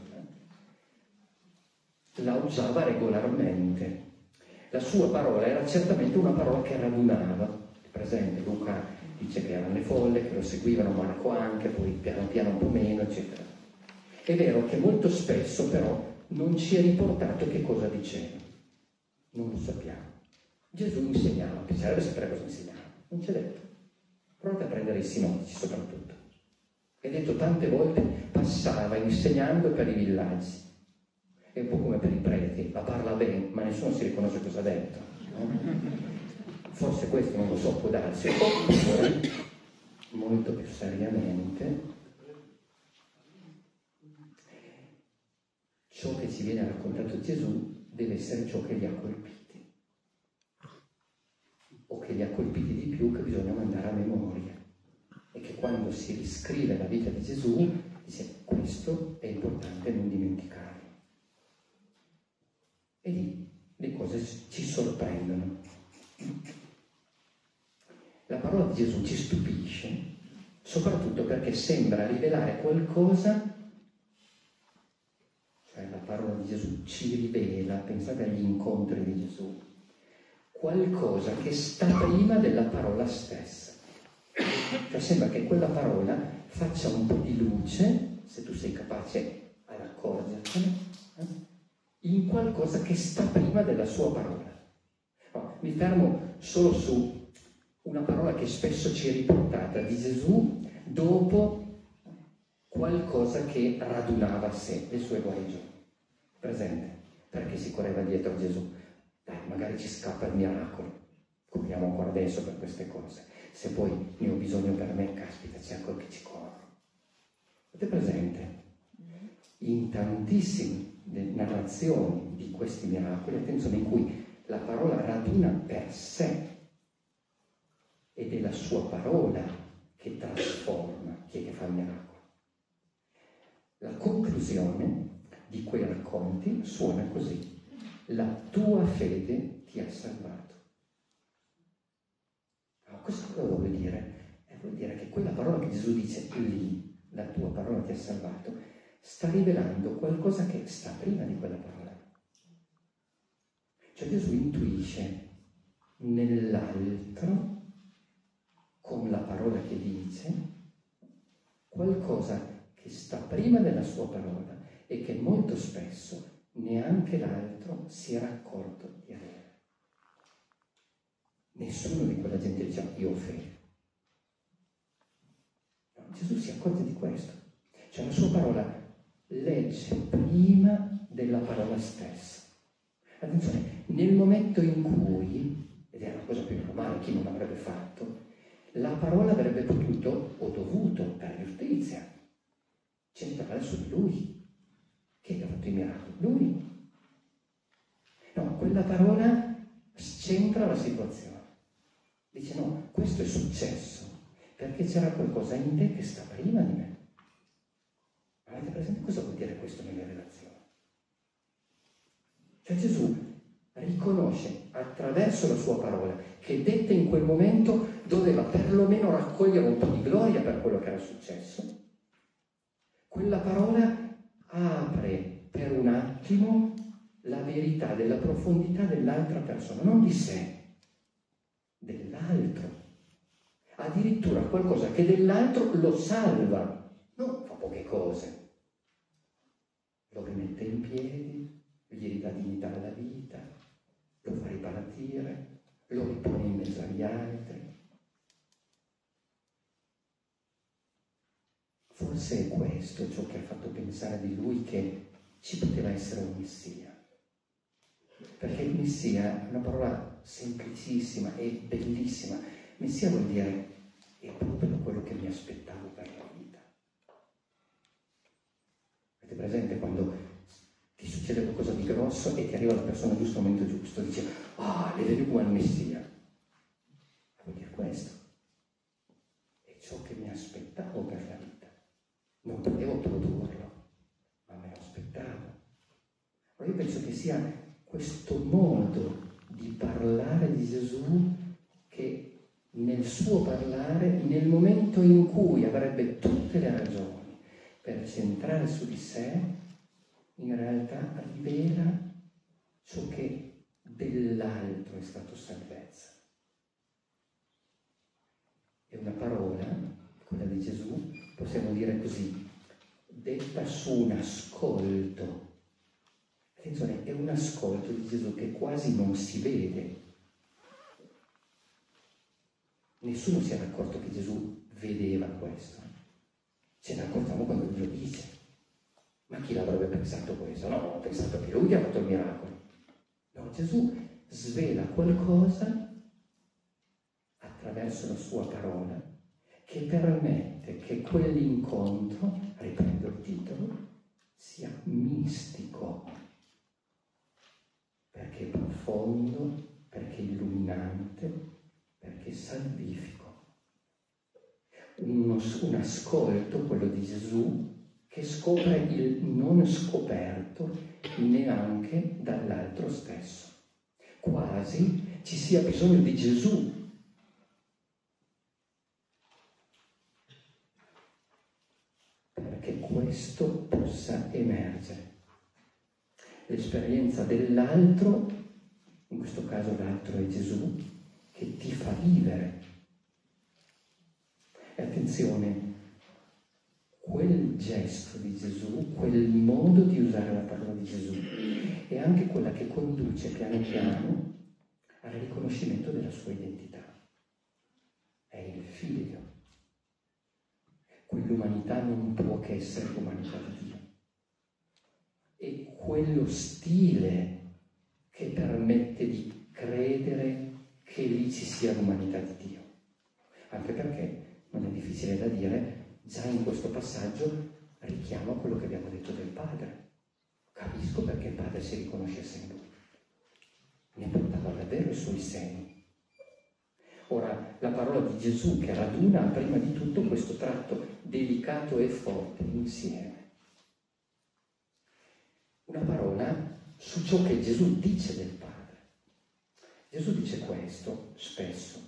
La usava regolarmente. La sua parola era certamente una parola che radunava. È presente, Luca dice che erano le folle, che lo seguivano, Marco anche, poi piano piano un po' meno, eccetera. È vero che molto spesso però non ci è riportato che cosa diceva. Non lo sappiamo. Gesù insegnava, piacerebbe sapere cosa insegnava. Non c'è detto. Provate a prendere i sinottici soprattutto. È detto tante volte, passava insegnando per i villaggi. È un po' come per i preti, la parla bene, ma nessuno si riconosce cosa ha detto. No? Forse questo non lo so, può darsi. Oppure, molto più seriamente, ciò che ci viene raccontato Gesù deve essere ciò che li ha colpiti, o che li ha colpiti di più, che bisogna mandare a memoria, e che quando si riscrive la vita di Gesù dice questo è importante non dimenticarlo. E lì le cose ci sorprendono. La parola di Gesù ci stupisce, soprattutto perché sembra rivelare qualcosa. La parola di Gesù ci rivela, pensate agli incontri di Gesù, qualcosa che sta prima della parola stessa. Cioè sembra che quella parola faccia un po' di luce, se tu sei capace ad accorgertene, eh, in qualcosa che sta prima della sua parola. No, mi fermo solo su una parola che spesso ci è riportata di Gesù dopo qualcosa che radunava a sé, le sue guarigioni. Presente? Perché si correva dietro a Gesù? Dai, magari ci scappa il miracolo. Corriamo ancora adesso per queste cose. Se poi ne ho bisogno per me, caspita, cerco che ci corro. Avete presente? In tantissime narrazioni di questi miracoli, attenzione, in cui la parola raduna per sé ed è la sua parola che trasforma chi è che fa il miracolo. La conclusione di quei racconti suona così: la tua fede ti ha salvato. Ma cosa vuol dire? Eh, vuol dire che quella parola che Gesù dice lì, la tua parola ti ha salvato, sta rivelando qualcosa che sta prima di quella parola. Cioè Gesù intuisce nell'altro, con la parola che dice, qualcosa che sta prima della sua parola e che molto spesso neanche l'altro si era accorto di avere. Nessuno di quella gente diceva io ho fede. No, Gesù si accorge di questo. Cioè la sua parola legge prima della parola stessa. Attenzione, nel momento in cui, ed è una cosa più normale, chi non l'avrebbe fatto, la parola avrebbe potuto o dovuto, per giustizia, centrare su di lui. Chi ha fatto i miracoli? Lui. No, quella parola centra la situazione. Dice no, questo è successo perché c'era qualcosa in te che sta prima di me. Avete presente cosa vuol dire questo nelle relazioni? Cioè Gesù riconosce attraverso la sua parola che detta in quel momento doveva perlomeno raccogliere un po' di gloria per quello che era successo. Quella parola apre per un attimo la verità della profondità dell'altra persona, non di sé, dell'altro. Addirittura qualcosa che dell'altro lo salva, non fa poche cose, lo rimette in piedi, gli ridà dignità alla vita, lo fa ripartire, lo ripone in mezzo agli altri. Forse è questo ciò che ha fatto pensare di lui che ci poteva essere un Messia. Perché il Messia è una parola semplicissima e bellissima. Messia vuol dire è proprio quello che mi aspettavo per la vita. Avete presente quando ti succede qualcosa di grosso e ti arriva la persona giusto al momento giusto, dice ah, le vedo come il Messia. Vuol dire questo. È ciò che mi aspettavo per la vita. Non potevo produrlo, ma me lo aspettavo. Ma io penso che sia questo modo di parlare di Gesù che nel suo parlare, nel momento in cui avrebbe tutte le ragioni per centrare su di sé, in realtà rivela ciò che dell'altro è stato salvezza. È una parola, quella di Gesù, possiamo dire così, detta su un ascolto. Attenzione, è un ascolto di Gesù che quasi non si vede. Nessuno si era accorto che Gesù vedeva questo. Ce ne accorgiamo quando Dio dice. Ma chi l'avrebbe pensato questo? No, ho pensato che lui che ha fatto il miracolo. No, Gesù svela qualcosa attraverso la sua parola che permette che quell'incontro, riprendo il titolo, sia mistico, perché è profondo, perché è illuminante, perché è salvifico. Uno, un ascolto, quello di Gesù, che scopre il non scoperto neanche dall'altro stesso. Quasi ci sia bisogno di Gesù perché questo possa emergere. L'esperienza dell'altro, in questo caso l'altro è Gesù, che ti fa vivere. E attenzione, quel gesto di Gesù, quel modo di usare la parola di Gesù, è anche quella che conduce piano piano al riconoscimento della sua identità. È il figlio. Quell'umanità non può che essere l'umanità di Dio. È quello stile che permette di credere che lì ci sia l'umanità di Dio. Anche perché non è difficile da dire, già in questo passaggio richiama quello che abbiamo detto del Padre. Capisco perché il Padre si riconoscesse in lui. Ne portava davvero i suoi seni. Ora, la parola di Gesù che raduna prima di tutto questo tratto delicato e forte insieme. Una parola su ciò che Gesù dice del Padre. Gesù dice questo spesso: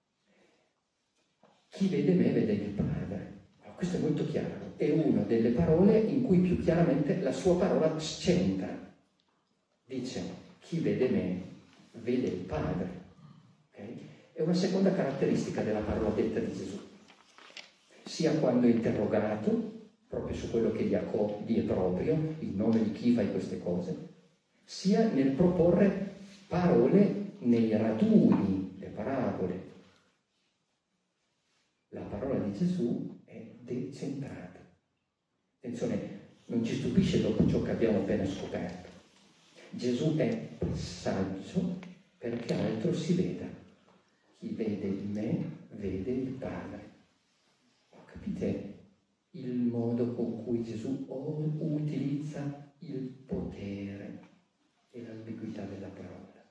chi vede me vede il Padre. Allora, questo è molto chiaro, è una delle parole in cui più chiaramente la sua parola c'entra. Dice: chi vede me vede il Padre. Okay? È una seconda caratteristica della parola detta di Gesù, sia quando è interrogato proprio su quello che gli è proprio, in nome di chi fai queste cose, sia nel proporre parole nei raduni, le parabole. La parola di Gesù è decentrata. Attenzione, non ci stupisce dopo ciò che abbiamo appena scoperto. Gesù è passaggio perché altro si veda. Chi vede me vede il Padre. Capite il modo con cui Gesù utilizza il potere e l'ambiguità della parola?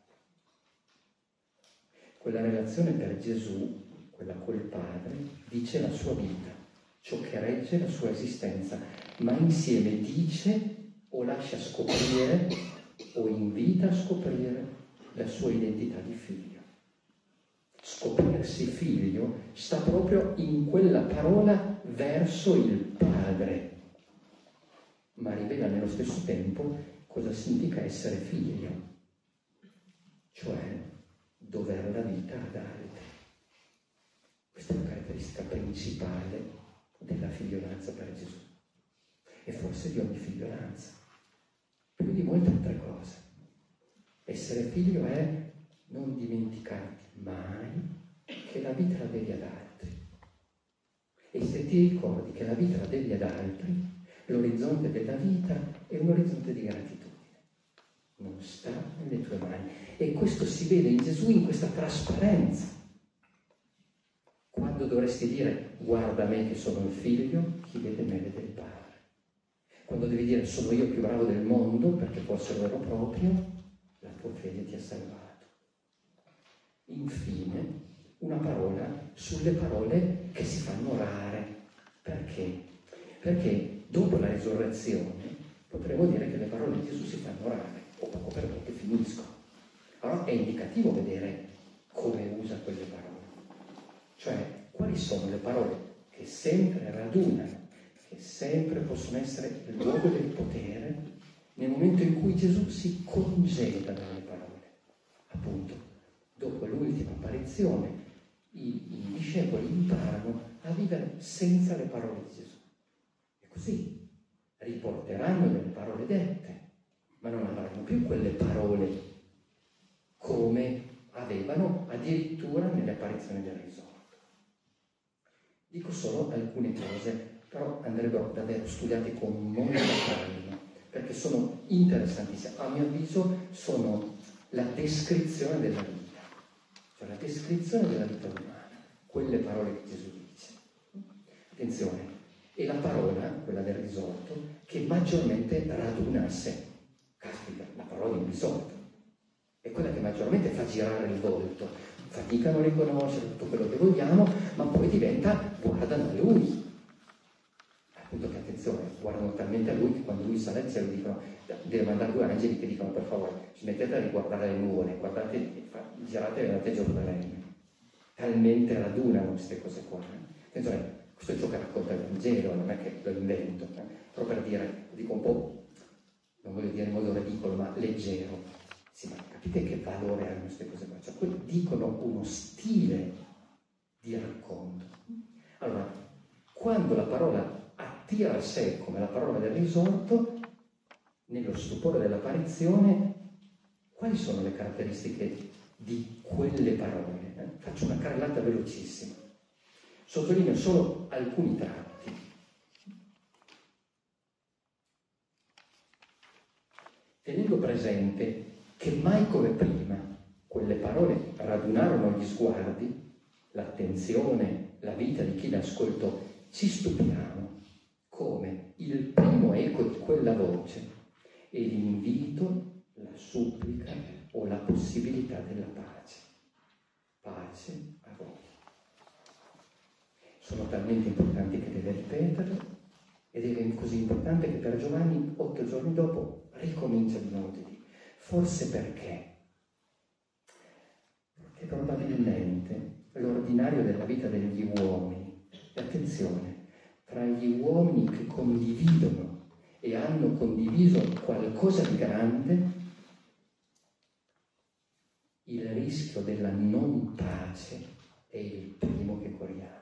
Quella relazione per Gesù, quella col Padre, dice la sua vita, ciò che regge la sua esistenza, ma insieme dice o lascia scoprire o invita a scoprire la sua identità di figlio. Scoprirsi figlio sta proprio in quella parola verso il Padre, ma rivela nello stesso tempo cosa significa essere figlio, cioè dover la vita ad altri. Questa è la caratteristica principale della figliolanza per Gesù e forse di ogni figliolanza, più di molte altre cose. Essere figlio è non dimenticarti mai che la vita la devi ad altri. E se ti ricordi che la vita la devi ad altri, l'orizzonte della vita è un orizzonte di gratitudine. Non sta nelle tue mani. E questo si vede in Gesù in questa trasparenza. Quando dovresti dire guarda me che sono il figlio, chi vede me vede il Padre. Quando devi dire sono io più bravo del mondo perché fosse vero proprio, la tua fede ti ha salvato. Infine, una parola sulle parole che si fanno rare. Perché? Perché dopo la risurrezione potremmo dire che le parole di Gesù si fanno rare, o poco per poco finiscono. Allora è indicativo vedere come usa quelle parole. Cioè, quali sono le parole che sempre radunano, che sempre possono essere il luogo del potere, nel momento in cui Gesù si congeda dalle parole. Appunto, dopo l'ultima apparizione, i, i discepoli imparano a vivere senza le parole di Gesù. E così riporteranno delle parole dette, ma non avranno più quelle parole come avevano addirittura nelle apparizioni del risorto. Dico solo alcune cose, però andrebbero davvero studiate con molta calma, perché sono interessantissime. A mio avviso sono la descrizione della vita, cioè la descrizione della vita umana, quelle parole che Gesù dice. Attenzione, è la parola, quella del risorto, che maggiormente raduna a sé. Caspita, la parola del risorto è quella che maggiormente fa girare il volto, faticano a riconoscere tutto quello che vogliamo, ma poi diventa guardano a lui. Appunto che attenzione, guardano talmente a lui che quando lui sale al cielo dicono, deve mandare due angeli che dicono per favore, smettete di guardare le nuvole, guardate, girate e vedete Gerusalemme. Talmente radunano queste cose qua. Attenzione, questo è ciò che racconta il Vangelo, non è che lo invento, eh? Però per dire, lo dico un po', non voglio dire in modo ridicolo, ma leggero. Sì, ma capite che valore hanno queste cose qua? Cioè, poi dicono uno stile di racconto. Allora, quando la parola attira a sé come la parola del risorto, nello stupore dell'apparizione, quali sono le caratteristiche di quelle parole? Eh? Faccio una carrellata velocissima. Sottolineo solo alcuni tratti. Tenendo presente che mai come prima quelle parole radunarono gli sguardi, l'attenzione, la vita di chi le ascoltò, ci stupiamo come il primo eco di quella voce è l'invito, la supplica o la possibilità della pace. pace a voi. Sono talmente importanti che deve ripeterlo, ed è così importante che per Giovanni, otto giorni dopo, ricomincia di nuovo di dire. Forse perché? Perché probabilmente l'ordinario della vita degli uomini, e attenzione, tra gli uomini che condividono e hanno condiviso qualcosa di grande, il rischio della non pace è il primo che corriamo.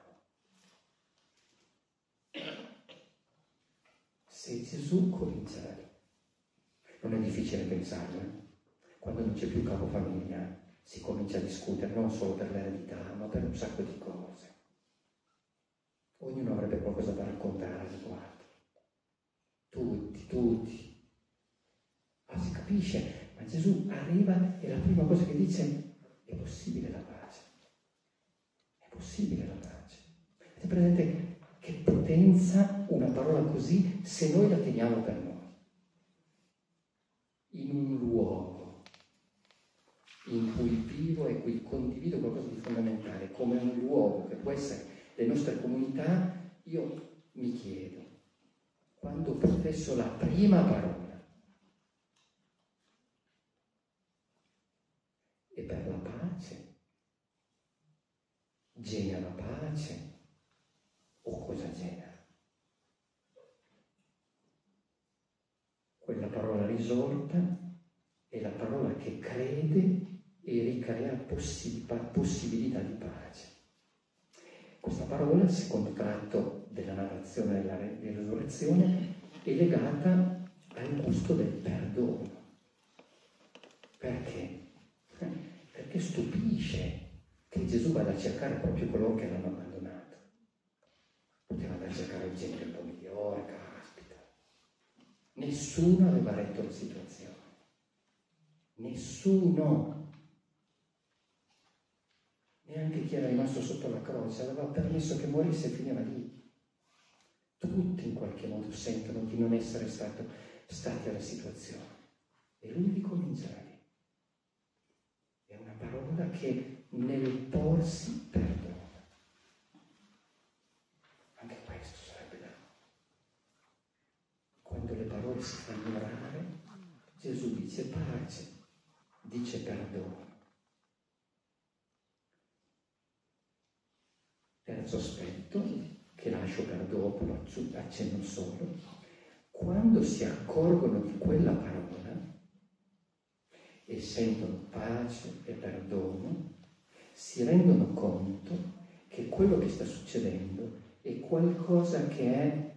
Se Gesù comincia da lì, non è difficile pensarlo, eh? Quando non c'è più capofamiglia si comincia a discutere non solo per l'eredità, ma per un sacco di cose. Ognuno avrebbe qualcosa da raccontare al riguardo. Tutti, tutti. Ma si capisce, ma Gesù arriva e la prima cosa che dice: è possibile la pace. È possibile la pace. Avete presente che potenza una parola così se noi la teniamo per noi? In un luogo in cui vivo e cui condivido qualcosa di fondamentale, come un luogo che può essere le nostre comunità, io mi chiedo, quando professo la prima parola, è per la pace? Genera pace? O cosa genera? Quella parola risorta è la parola che crede e ricrea possi- possibilità di pace. Questa parola, il secondo tratto della narrazione della risurrezione, è legata al gusto del perdono. Perché? Perché stupisce che Gesù vada a cercare proprio coloro che l'hanno abbandonato. Poteva andare a cercare gente un po' migliore, caspita. Nessuno aveva retto la situazione. Nessuno. Neanche chi era rimasto sotto la croce aveva permesso che morisse e finiva lì. Tutti in qualche modo sentono di non essere stato, stati alla situazione. E lui ricomincia da lì. È una parola che nel porsi perdona. Anche questo sarebbe da quando le parole si fanno rare, Gesù dice pace, dice perdono. Terzo aspetto, che lascio per dopo, lo accenno solo, quando si accorgono di quella parola e sentono pace e perdono, si rendono conto che quello che sta succedendo è qualcosa che è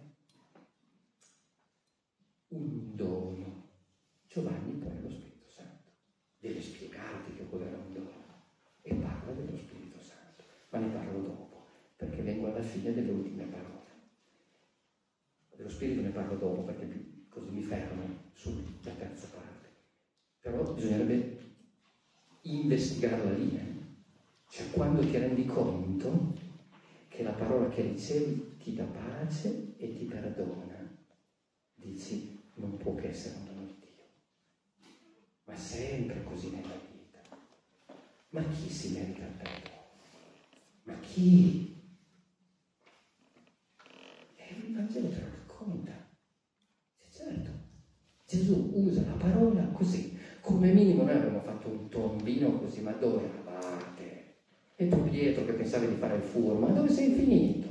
un dono. Giovanni poi lo Spirito Santo deve spiegarti che quello era un dono e parla dello Spirito Santo, ma ne parlo dopo, perché vengo alla fine delle ultime parole. Dello Spirito ne parlo dopo, perché così mi fermo sulla terza parte. Però bisognerebbe investigarla lì, eh? Cioè quando ti rendi conto che la parola che ricevi ti dà pace e ti perdona, dici non può che essere un dono di Dio. Ma sempre così nella vita. Ma chi si merita il perdono? Ma chi? E il Vangelo te lo racconta. Certo, Gesù usa la parola così. Come minimo noi avremmo fatto un tombino così, ma dove eravate? E tu Pietro che pensavi di fare il furbo, ma dove sei finito?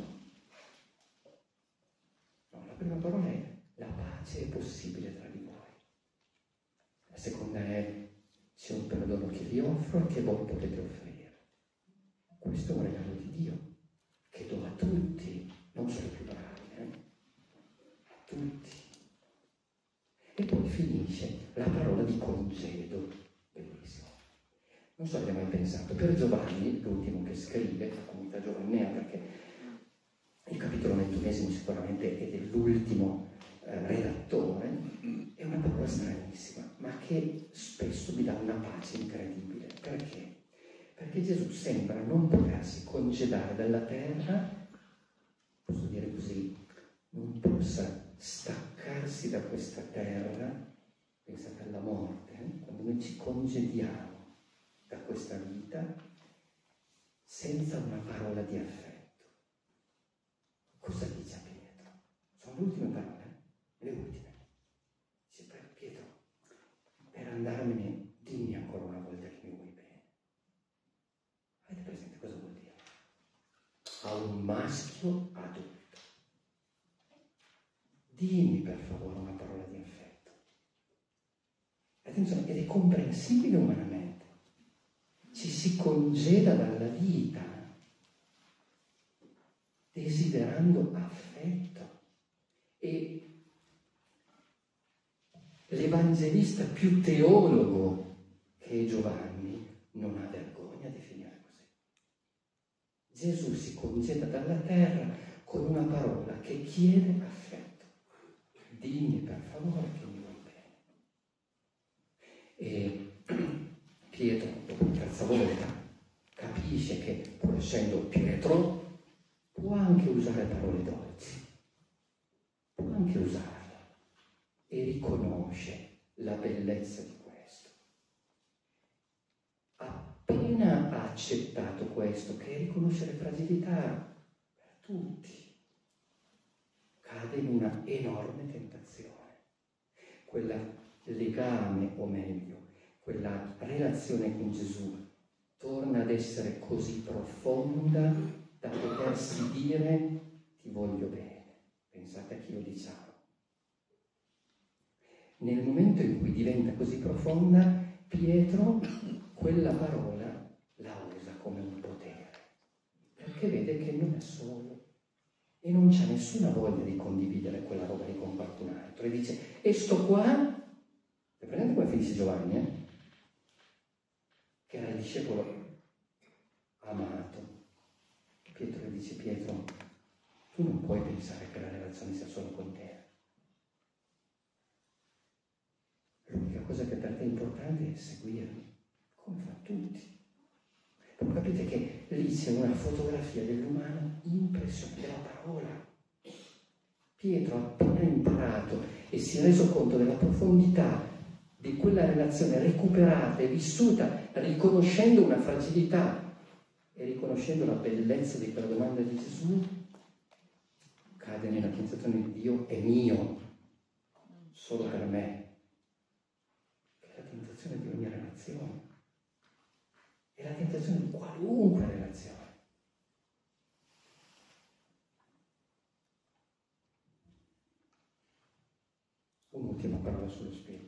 No, la prima parola è la pace è possibile tra di voi. La seconda è c'è un perdono che vi offro e che voi potete offrire. Questo è un regalo di Dio che do a tutti, non solo più bravi, eh? A tutti. E poi finisce la parola di congedo, bellissimo. Non so se avete mai pensato, per Giovanni, l'ultimo che scrive, la comunità giovannea, perché il capitolo ventunesimo sicuramente è dell'ultimo eh, redattore, è una parola stranissima, ma che spesso mi dà una pace incredibile. Perché? Perché Gesù sembra non potersi congedare dalla terra, posso dire così, non possa staccarsi da questa terra. Pensate alla morte, eh? Quando noi ci congediamo da questa vita senza una parola di affetto. Cosa dice Pietro? Sono le ultime parole, le ultime. Dice Pietro, per andarmene dimmi ancora una volta che mi vuoi bene. Avete presente cosa vuol dire? A un maschio adulto. Dimmi per favore una parola di affetto. Attenzione, ed è comprensibile umanamente. Ci si congeda dalla vita desiderando affetto. E l'evangelista più teologo che è Giovanni non ha vergogna di finire così. Gesù si congeda dalla terra con una parola che chiede affetto. Dimmi per favore che mi vuoi bene. E Pietro, dopo la terza volta, capisce che, pur essendo Pietro, può anche usare parole dolci, può anche usarle, e riconosce la bellezza di questo. Appena ha accettato questo, che è riconoscere fragilità per tutti, cade in una enorme tentazione. Quella legame, o meglio, quella relazione con Gesù torna ad essere così profonda da potersi dire ti voglio bene. Pensate a chi lo diciamo. Nel momento in cui diventa così profonda, Pietro quella parola la usa come un potere, perché vede che non è solo e non c'ha nessuna voglia di condividere quella roba lì con qualcun altro, e dice, e sto qua, e prendete come finisce Giovanni, eh? Che era il discepolo amato. Pietro le dice, Pietro, tu non puoi pensare che la relazione sia solo con te. L'unica cosa che per te è importante è seguirmi, come fa tutti. Però capite che lì c'è una fotografia dell'umano impressionante, della parola. Pietro ha appena imparato e si è reso conto della profondità di quella relazione recuperata e vissuta, riconoscendo una fragilità e riconoscendo la bellezza di quella domanda di Gesù, cade nella tentazione di Dio è mio, solo per me. Che è la tentazione di ogni relazione. È la tentazione di qualunque relazione. Un'ultima parola sullo spirito.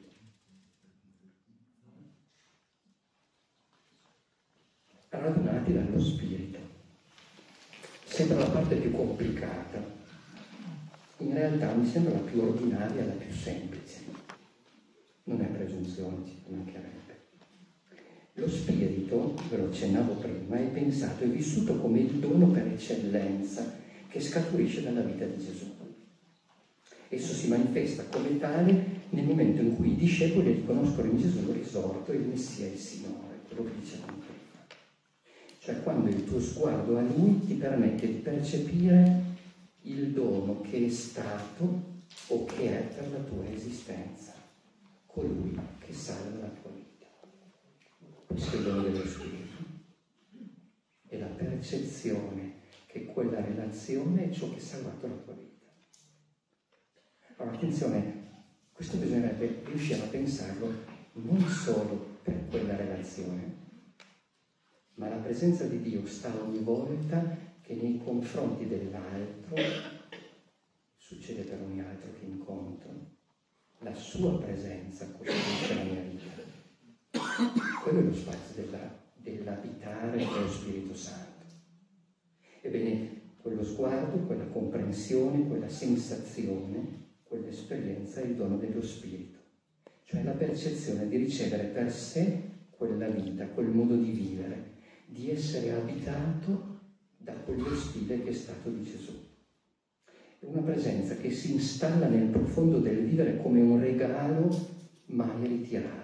Radunati dallo spirito. Sembra la parte più complicata. In realtà mi sembra la più ordinaria, la più semplice. Non è presunzione, ci mancherebbe. Lo spirito, ve lo accennavo prima, è pensato e vissuto come il dono per eccellenza che scaturisce dalla vita di Gesù. Esso si manifesta come tale nel momento in cui i discepoli riconoscono in Gesù il risorto, il Messia e il Signore, quello che dicevamo prima. Cioè quando il tuo sguardo a Lui ti permette di percepire il dono che è stato o che è per la tua esistenza, colui che salva la tua vita. Questo è il dono dello Spirito. È la percezione che quella relazione è ciò che ha salvato la tua vita. Allora, attenzione, questo bisognerebbe riuscire a pensarlo non solo per quella relazione, ma la presenza di Dio sta ogni volta che nei confronti dell'altro, succede per ogni altro che incontro, la sua presenza costituisce la mia vita. Quello è lo spazio della, dell'abitare dello Spirito Santo. Ebbene, quello sguardo, quella comprensione, quella sensazione, quell'esperienza è il dono dello Spirito, cioè la percezione di ricevere per sé quella vita, quel modo di vivere, di essere abitato da quello stile che è stato di Gesù. È una presenza che si installa nel profondo del vivere come un regalo mai ritirato.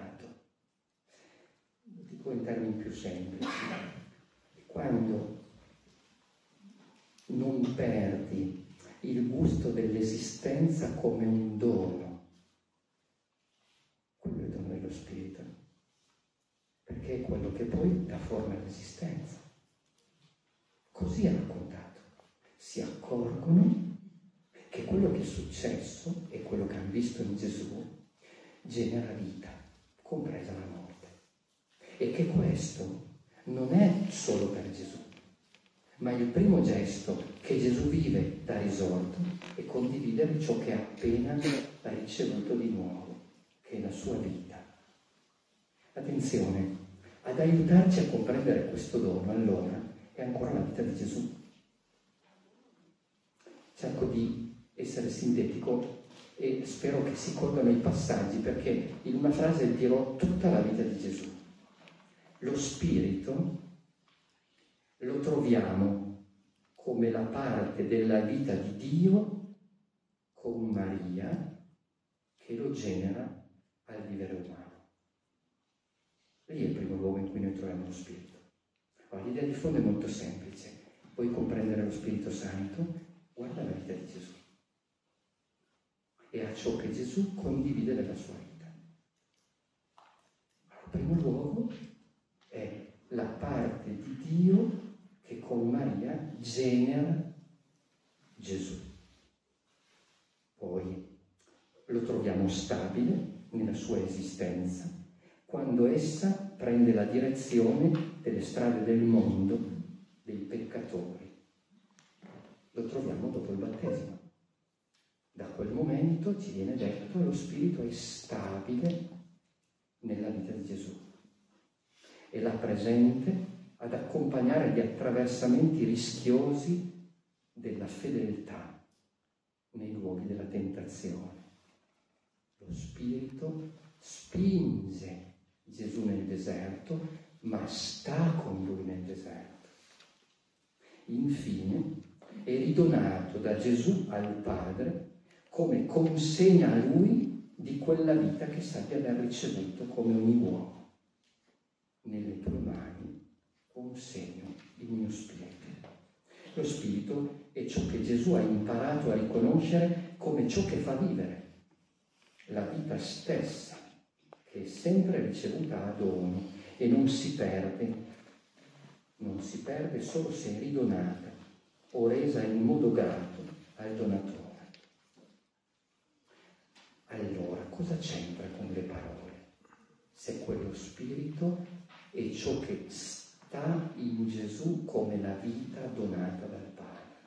Lo dico in termini più semplici. Quando non perdi il gusto dell'esistenza come un dono, quello è il dono dello Spirito, perché è quello che poi dà forma all'esistenza. così è raccontato. Si accorgono che quello che è successo e quello che hanno visto in Gesù genera vita, compresa la morte. E che questo non è solo per Gesù, ma il primo gesto che Gesù vive da risorto è condividere ciò che ha appena ricevuto di nuovo, che è la sua vita. Attenzione, ad aiutarci a comprendere questo dono, allora, è ancora la vita di Gesù. Cerco di essere sintetico e spero che si colgano i passaggi, perché in una frase dirò tutta la vita di Gesù. Lo Spirito lo troviamo come la parte della vita di Dio con Maria che lo genera al vivere umano. Lì è il primo luogo in cui noi troviamo lo Spirito. Allora, l'idea di fondo è molto semplice. Vuoi comprendere lo Spirito Santo? Guarda la vita di Gesù e a ciò che Gesù condivide della sua vita. Allora, il primo luogo è la parte di Dio che con Maria genera Gesù. Poi lo troviamo stabile nella sua esistenza quando essa prende la direzione delle strade del mondo, dei peccatori. Lo troviamo dopo il battesimo. Da quel momento ci viene detto che lo Spirito è stabile nella vita di Gesù. È là presente ad accompagnare gli attraversamenti rischiosi della fedeltà nei luoghi della tentazione. Lo Spirito spinge Gesù nel deserto, ma sta con lui nel deserto. Infine, è ridonato da Gesù al Padre come consegna a lui di quella vita che sa di aver ricevuto come ogni uomo. Nelle tue mani consegno il mio spirito. Lo spirito è ciò che Gesù ha imparato a riconoscere come ciò che fa vivere, la vita stessa, che è sempre ricevuta a dono e non si perde, non si perde solo se è ridonata o resa in modo grato al donatore. Allora, cosa c'entra con le parole? Se quello spirito è ciò che sta in Gesù come la vita donata dal Padre.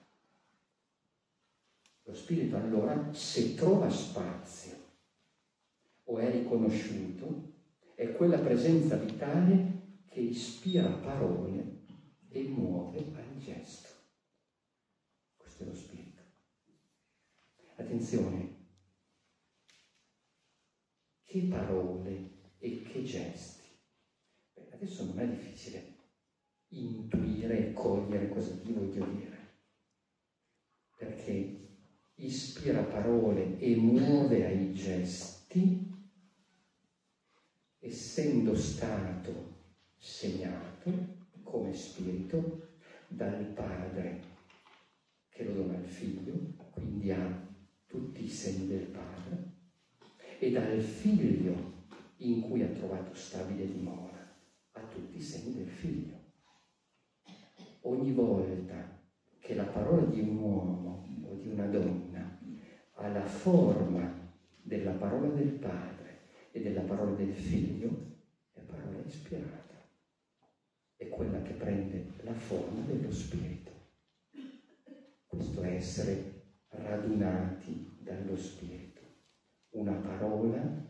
Lo spirito allora, se trova spazio o è riconosciuto, è quella presenza vitale che ispira parole e muove al gesto. Questo è lo spirito. Attenzione, che parole e che gesti. Beh, adesso non è difficile intuire e cogliere cosa ti voglio dire, perché ispira parole e muove ai gesti, essendo stato segnato come spirito dal Padre che lo dona al Figlio, quindi ha tutti i segni del Padre, e dal Figlio in cui ha trovato stabile dimora, ha tutti i segni del Figlio. Ogni volta che la parola di un uomo o di una donna ha la forma della parola del Padre e della parola del Figlio, è parola ispirata. È quella che prende la forma dello Spirito. Questo è essere radunati dallo Spirito. Una parola